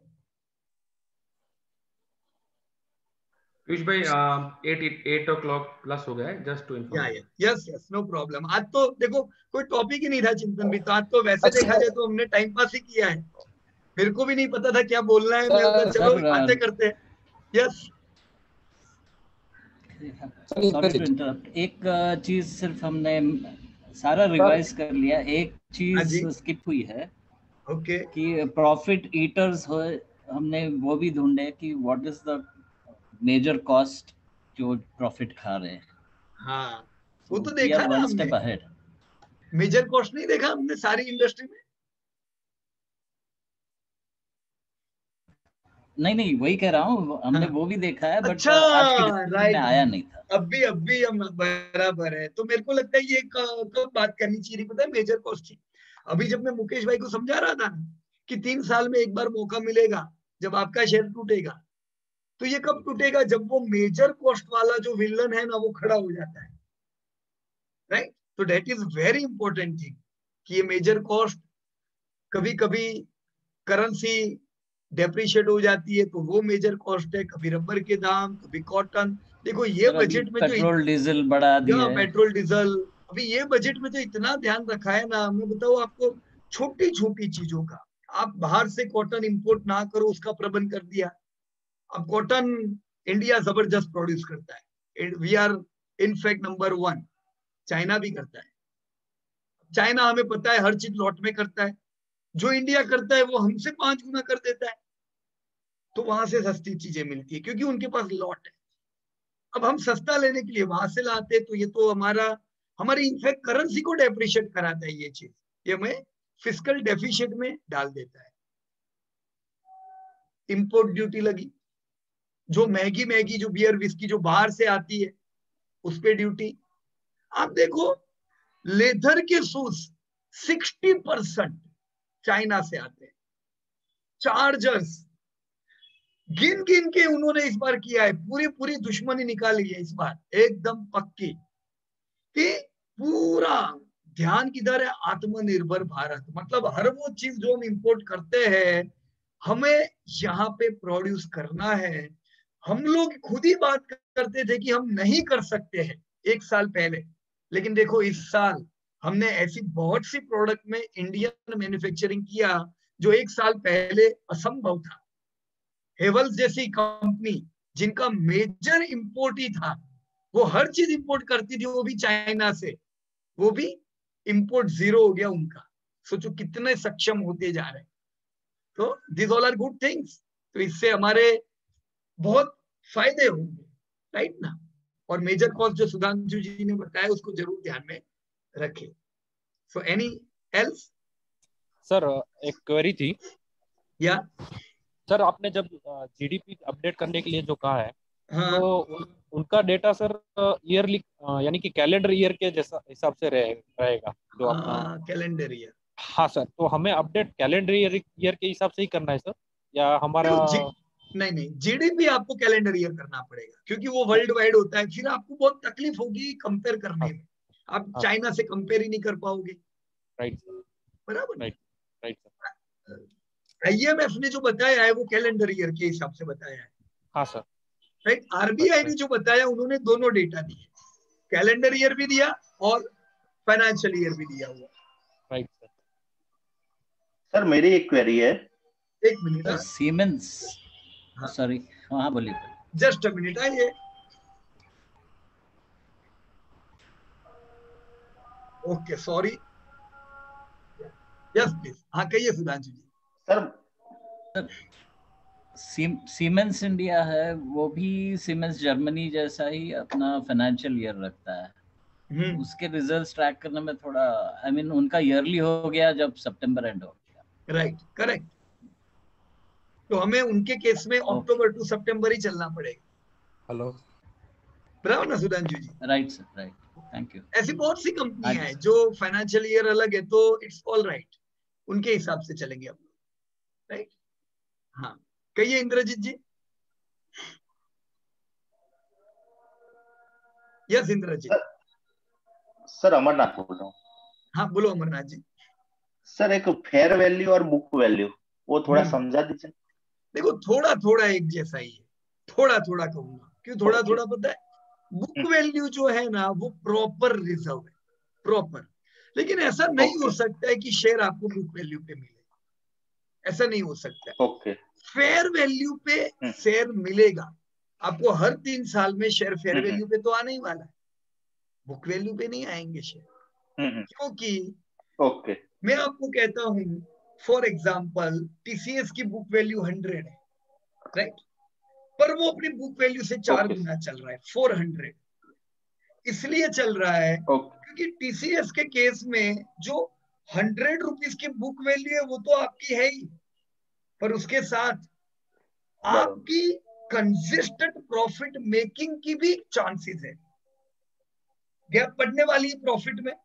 Piyush भाई 8 o'clock प्लस हो गया है, just to inform. Yes no problem. आज तो देखो कोई टॉपिक ही नहीं था चिंतन भी, तो आज तो वैसे देखा जाए तो हमने टाइम पास ही किया है। मेरे को भी नहीं पता था क्या बोलना है, मैं चलो बातें करते हैं। यस सॉरी टू इंटरप्ट, एक चीज सिर्फ हमने सारा रिवाइज कर लिया, एक चीज स्किप हुई है। ओके। कि प्रॉफिट ईटर्स हो, हमने वो भी ढूंढे कि what is the major cost जो प्रॉफिट खा रहे हैं। हाँ वो तो देखा ना हमने, मेजर कॉस्ट नहीं देखा हमने सारी इंडस्ट्री में। नहीं वही कह रहा हूँ, हमने वो भी देखा है, बट अच्छा, आज की डिस्कशन में आया नहीं था। अभी हम बराबर है। तो मेरे को लगता है ये कब बात करनी चाहिए, पता है, मेजर कॉस्ट की। अभी जब मैं मुकेश भाई को समझा रहा था ना कि 3 साल में एक बार मौका मिलेगा जब आपका शेयर टूटेगा, तो ये कब टूटेगा? जब वो मेजर कॉस्ट वाला जो विलन है ना वो खड़ा हो जाता है, राइट। तो that is very important thing कि ये मेजर कॉस्ट, कभी कभी करेंसी डेप्रिशिएट हो जाती है तो वो मेजर कॉस्ट है, कभी रबर के दाम, कभी कॉटन। देखो ये बजट में पेट्रोल डीजल बढ़ा दिया है। पेट्रोल डीजल अभी ये बजट में तो इतना ध्यान रखा है ना, मैं बताऊं आपको, छोटी छोटी चीजों का। आप बाहर से कॉटन इंपोर्ट ना करो, उसका प्रबंध कर दिया। अब कॉटन इंडिया जबरदस्त प्रोड्यूस करता है, we are in fact number 1। China भी करता है। चाइना हमें पता है हर चीज लॉट में करता है, जो इंडिया करता है वो हमसे 5 गुना कर देता है। तो वहां से सस्ती चीजें मिलती है क्योंकि उनके पास लॉट है। अब हम सस्ता लेने के लिए वहां से लाते हैं, तो ये तो हमारी इनफैक्ट करेंसी को डेप्रिशिएट कराता है ये चीज, ये हमें फिस्कल डेफिशिएट में डाल देता है। इंपोर्ट ड्यूटी लगी, जो मैगी जो बियर विस्की जो बाहर से आती है उस पे ड्यूटी। आप देखो लेदर के शूज 60% चाइना से आते हैं। चार्जर्स गिन गिन के उन्होंने इस बार किया है, पूरी दुश्मनी निकाली है इस बार एकदम पक्की, कि पूरा ध्यान किधर है, आत्मनिर्भर भारत। मतलब हर वो चीज जो हम इंपोर्ट करते हैं हमें यहाँ पे प्रोड्यूस करना है। हम लोग खुद ही बात करते थे कि हम नहीं कर सकते हैं 1 साल पहले, लेकिन देखो इस साल हमने ऐसी बहुत सी प्रोडक्ट में इंडियन मैन्युफैक्चरिंग किया जो 1 साल पहले असंभव था। हेवल्स जैसी कंपनी जिनका मेजर इंपोर्ट ही था, वो हर चीज इंपोर्ट करती थी, वो भी चाइना से, वो भी इंपोर्ट 0 हो गया उनका। सोचो कितने सक्षम होते जा रहे हैं। तो this all are good things. तो इससे हमारे बहुत फायदे होंगे, राइट ना। और मेजर कॉस्ट जो सुधांशु जी ने बताया उसको जरूर ध्यान में रखें। So any else? सर एक क्वेरी थी। या सर आपने जब जीडीपी अपडेट करने के लिए जो कहा है, हाँ, तो उनका डेटा सर ईयरली यानी कि कैलेंडर ईयर के जैसा हिसाब से रहेगा जो अपना कैलेंडर ईयर। हाँ सर, तो हमें अपडेट कैलेंडर ईयर के हिसाब से ही करना है सर, या हमारा? नहीं, जीडीपी आपको कैलेंडर ईयर करना पड़ेगा क्योंकि वो वर्ल्ड वाइड होता है। फिर आपको बहुत तकलीफ होगी कंपेयर करने में, आप चाइना से कंपेयर ही नहीं कर पाओगे। राइट, बराबर। राइट सर, IMF ने जो बताया है वो कैलेंडर ईयर के हिसाब से बताया है। हाँ सर। राइट। RBI ने जो बताया उन्होंने दोनों डेटा दिए, कैलेंडर ईयर भी दिया और फाइनेंशियल ईयर भी दिया हुआ। Right sir. सर मेरी एक क्वेरी है। एक मिनट। सीमेंस, सॉरी, हाँ बोलिए। जस्ट अ मिनट आइए। Okay, sorry. Yes please. हाँ कहिए Sudhanshu ji. Sir Siemens India है, वो भी सीमेंस जर्मनी जैसा ही अपना फाइनेंशियल ईयर रखता है। उसके रिजल्ट्स ट्रैक करने में थोड़ा उनका ईयरली हो गया जब सितंबर एंड हो गया। Right, correct. तो हमें उनके केस में अक्टूबर टू सितंबर ही चलना पड़ेगा। हेलो, बराबर ना Sudhanshu ji? Right sir, right, thank you. ऐसी बहुत सी कंपनियां हैं जो फाइनेंशियल ईयर अलग है, तो इट्स ऑल राइट, उनके हिसाब से चलेंगे हम लोग। राइट। हाँ कहिए इंद्रजीत जी। यस इंद्रजीत। सर अमरनाथ बोल रहा हूँ। हाँ बोलो अमरनाथ जी। सर एक फेयर वैल्यू और बुक वैल्यू वो थोड़ा समझा दीजिए। देखो थोड़ा थोड़ा एक जैसा ही है, थोड़ा थोड़ा कहूंगा। क्यों थोड़ा थोड़ा पता है? बुक वैल्यू जो है ना वो प्रॉपर रिजर्व है, प्रॉपर। लेकिन ऐसा नहीं हो सकता है कि शेयर आपको बुक वैल्यू पे मिले, ऐसा नहीं हो सकता है। फेयर वैल्यू पे शेयर मिलेगा आपको। हर 3 साल में शेयर फेयर वैल्यू पे तो आने ही वाला है, बुक वैल्यू पे नहीं आएंगे शेयर। क्योंकि मैं आपको कहता हूं फॉर एग्जाम्पल TCS की बुक वैल्यू 100 है, राइट, पर वो अपनी बुक वैल्यू से 4 गुना चल रहा है, 400। इसलिए चल रहा है क्योंकि TCS के केस में जो 100 रुपीज की बुक वैल्यू है वो तो आपकी है ही, पर उसके साथ आपकी कंसिस्टेंट प्रॉफिट मेकिंग की भी चांसेस है। गैप पड़ने वाली है प्रॉफिट में।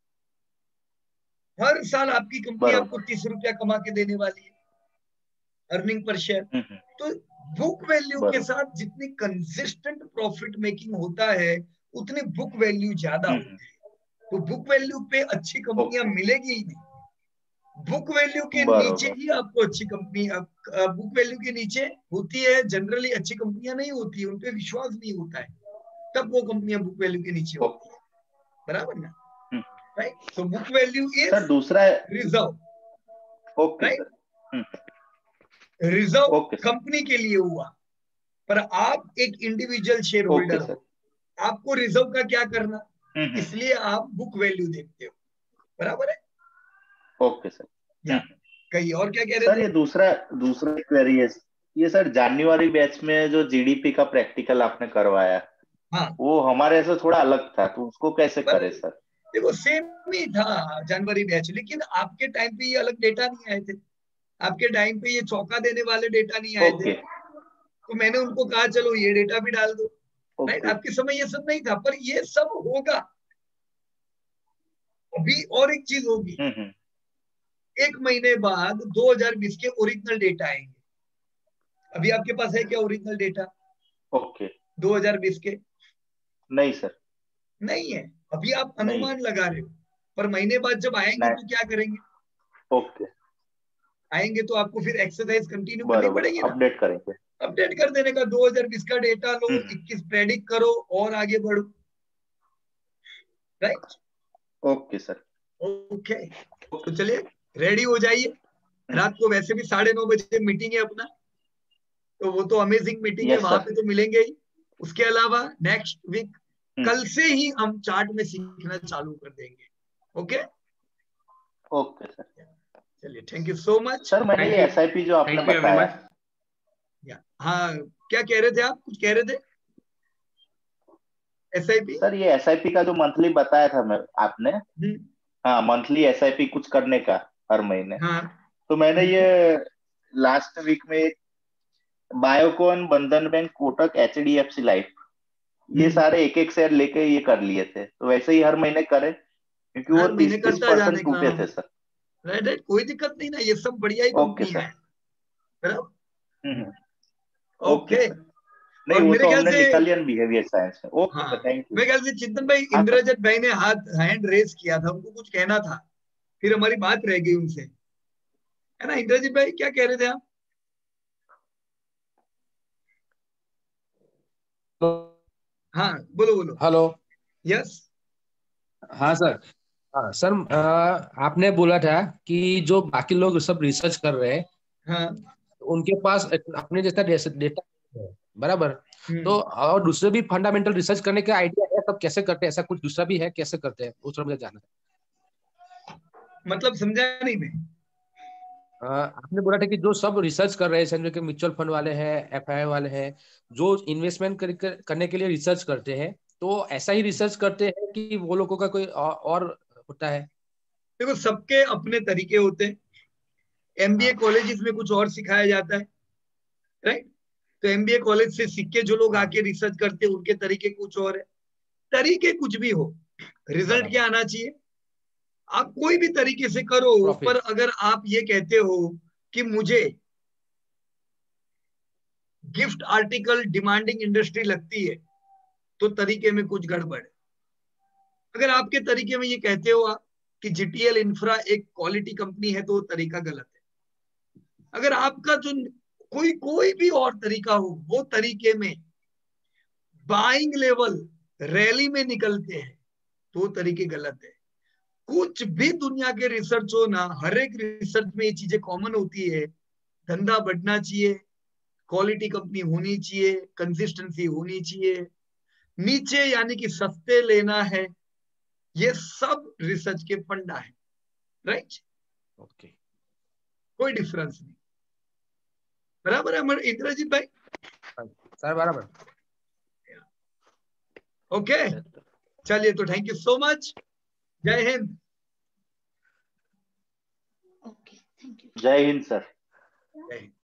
हर साल आपकी कंपनी आपको 30 रुपया कमा के देने वाली है अर्निंग पर शेयर। तो बुक वैल्यू के साथ जितनी कंसिस्टेंट प्रॉफिट मेकिंग होता है उतनी बुक वैल्यू ज्यादा होती है। तो बुक वैल्यू पे अच्छी कंपनियां मिलेगी ही नहीं। बुक वैल्यू के नीचे ही आपको अच्छी कंपनी, बुक वैल्यू के नीचे होती है जनरली अच्छी कंपनियां नहीं होती है, उनपे विश्वास नहीं होता है, तब वो कंपनियां बुक वैल्यू के नीचे होती है। बराबर ना? Right? So book value is sir दूसरा reserve, okay right? Sir reserve okay sir company के लिए हुआ, पर आप एक individual shareholder okay sir हो, आपको रिजर्व का क्या करना, इसलिए आप बुक वैल्यू देखते हो, बराबर है? Okay sir. या कहीं और क्या कह रहे सर थे? ये दूसरा क्वेरी है, ये सर जनवरी बैच में जो जीडीपी का प्रैक्टिकल आपने करवाया, हाँ, वो हमारे से थोड़ा अलग था, तो उसको कैसे पर करें सर? देखो सेम ही था जनवरी बैच, लेकिन आपके टाइम पे ये अलग डेटा नहीं आए थे, आपके टाइम पे ये चौंका देने वाले डेटा नहीं आए थे, ओके तो मैंने उनको कहा चलो ये डेटा भी डाल दो, राइट? ओके आपके समय ये सब नहीं था, पर ये सब होगा अभी। और एक चीज होगी, एक महीने बाद 2020 के ओरिजिनल डेटा आएंगे। अभी आपके पास है क्या ओरिजिनल डेटा ओके 2020 के? नहीं सर नहीं है, अभी आप नहीं अनुमान लगा रहे हो, पर महीने बाद जब आएंगे नहीं तो क्या करेंगे? ओके आएंगे तो आपको फिर एक्सरसाइज कंटिन्यू करनी बराबर पड़ेगी ना, अपडेट करेंगे। अपडेट कर देने का। 2020 का डेटा लो, 21 प्रेडिक्ट करो और आगे बढ़ो, राइट? ओके सर ओके, तो चलिए रेडी हो जाइए, रात को वैसे भी 9:30 बजे मीटिंग है अपना, तो वो तो अमेजिंग मीटिंग है, यस वहां सर पे तो मिलेंगे ही। उसके अलावा नेक्स्ट वीक कल से ही हम चार्ट में सीखना चालू कर देंगे। ओके ओके सर चलिए, thank you so much sir. मैंने ये एसआईपी जो आपने बताया, हाँ क्या कह रहे थे आप, कुछ कह रहे थे? एसआईपी सर ये एसआईपी का जो मंथली बताया था मैं आपने, हाँ मंथली एसआईपी कुछ करने का हर महीने, हाँ तो मैंने ये लास्ट वीक में Biocon, Bandhan bank, Kotak, HDFC life, ये सारे एक एक शेयर लेके ये कर लिए थे, तो वैसे ही हर महीने करें, क्योंकि वो हर महीने 30-30% करता जाने का, टूटे थे सर। राइट राइट, कोई दिक्कत नहीं ना, ये सब बढ़िया ही ओके कंपनी है, सर ओके। नहीं और वो मेरे तो ख्याल हमने से निकालिया बिहेवियर साइंस में। ओके हाँ, सर थैंक यू। मेरे ख्याल से चिंतन भाई, हाँ सर इंद्रजीत भाई ने हैंड रेस किया था, उनको कुछ कहना था, फिर हमारी बात रह गई उनसे, है ना? इंद्रजीत भाई क्या कह रहे थे आप? हाँ बोलो बोलो। हेलो यस हाँ सर। हाँ सर, आपने बोला था कि जो बाकी लोग सब रिसर्च कर रहे हैं, हाँ उनके पास अपने जैसा डेटा है, बराबर? तो और दूसरे भी फंडामेंटल रिसर्च करने का आइडिया है, सब कैसे करते हैं? ऐसा कुछ दूसरा भी है, कैसे करते हैं उस पर मुझे जानना है। मतलब समझा नहीं मैं। आपने बोला था कि जो सब रिसर्च कर रहे हैं, समझो कि म्यूचुअल फंड वाले हैं, एफआई वाले हैं, जो इन्वेस्टमेंट करने के लिए रिसर्च करते हैं, तो ऐसा ही रिसर्च करते हैं कि वो लोगों का कोई और होता है? देखो सबके अपने तरीके होते हैं, एमबीए कॉलेजेस में कुछ और सिखाया जाता है, राइट? तो एमबीए कॉलेज से सीख के जो लोग आके रिसर्च करते हैं उनके तरीके कुछ और है। तरीके कुछ भी हो, रिजल्ट क्या आना चाहिए? आप कोई भी तरीके से करो, पर अगर आप ये कहते हो कि मुझे गिफ्ट आर्टिकल डिमांडिंग इंडस्ट्री लगती है, तो तरीके में कुछ गड़बड़ है। अगर आपके तरीके में ये कहते हो आप कि जीटीएल इंफ्रा एक क्वालिटी कंपनी है, तो तरीका गलत है। अगर आपका जो कोई भी और तरीका हो, वो तरीके में बाइंग लेवल रैली में निकलते हैं, तो तरीके गलत है। कुछ भी दुनिया के रिसर्च हो ना, हर एक रिसर्च में ये चीजें कॉमन होती है। धंधा बढ़ना चाहिए, क्वालिटी कंपनी होनी चाहिए, कंसिस्टेंसी होनी चाहिए, नीचे यानी कि सस्ते लेना है, ये सब रिसर्च के फंडा है, राइट? ओके, कोई डिफरेंस नहीं, बराबर है हमारे इंद्रजीत भाई? सर बराबर। ओके चलिए, तो थैंक यू सो मच, जय हिंद। Okay thank you. जय हिंद सर। जय हिंद।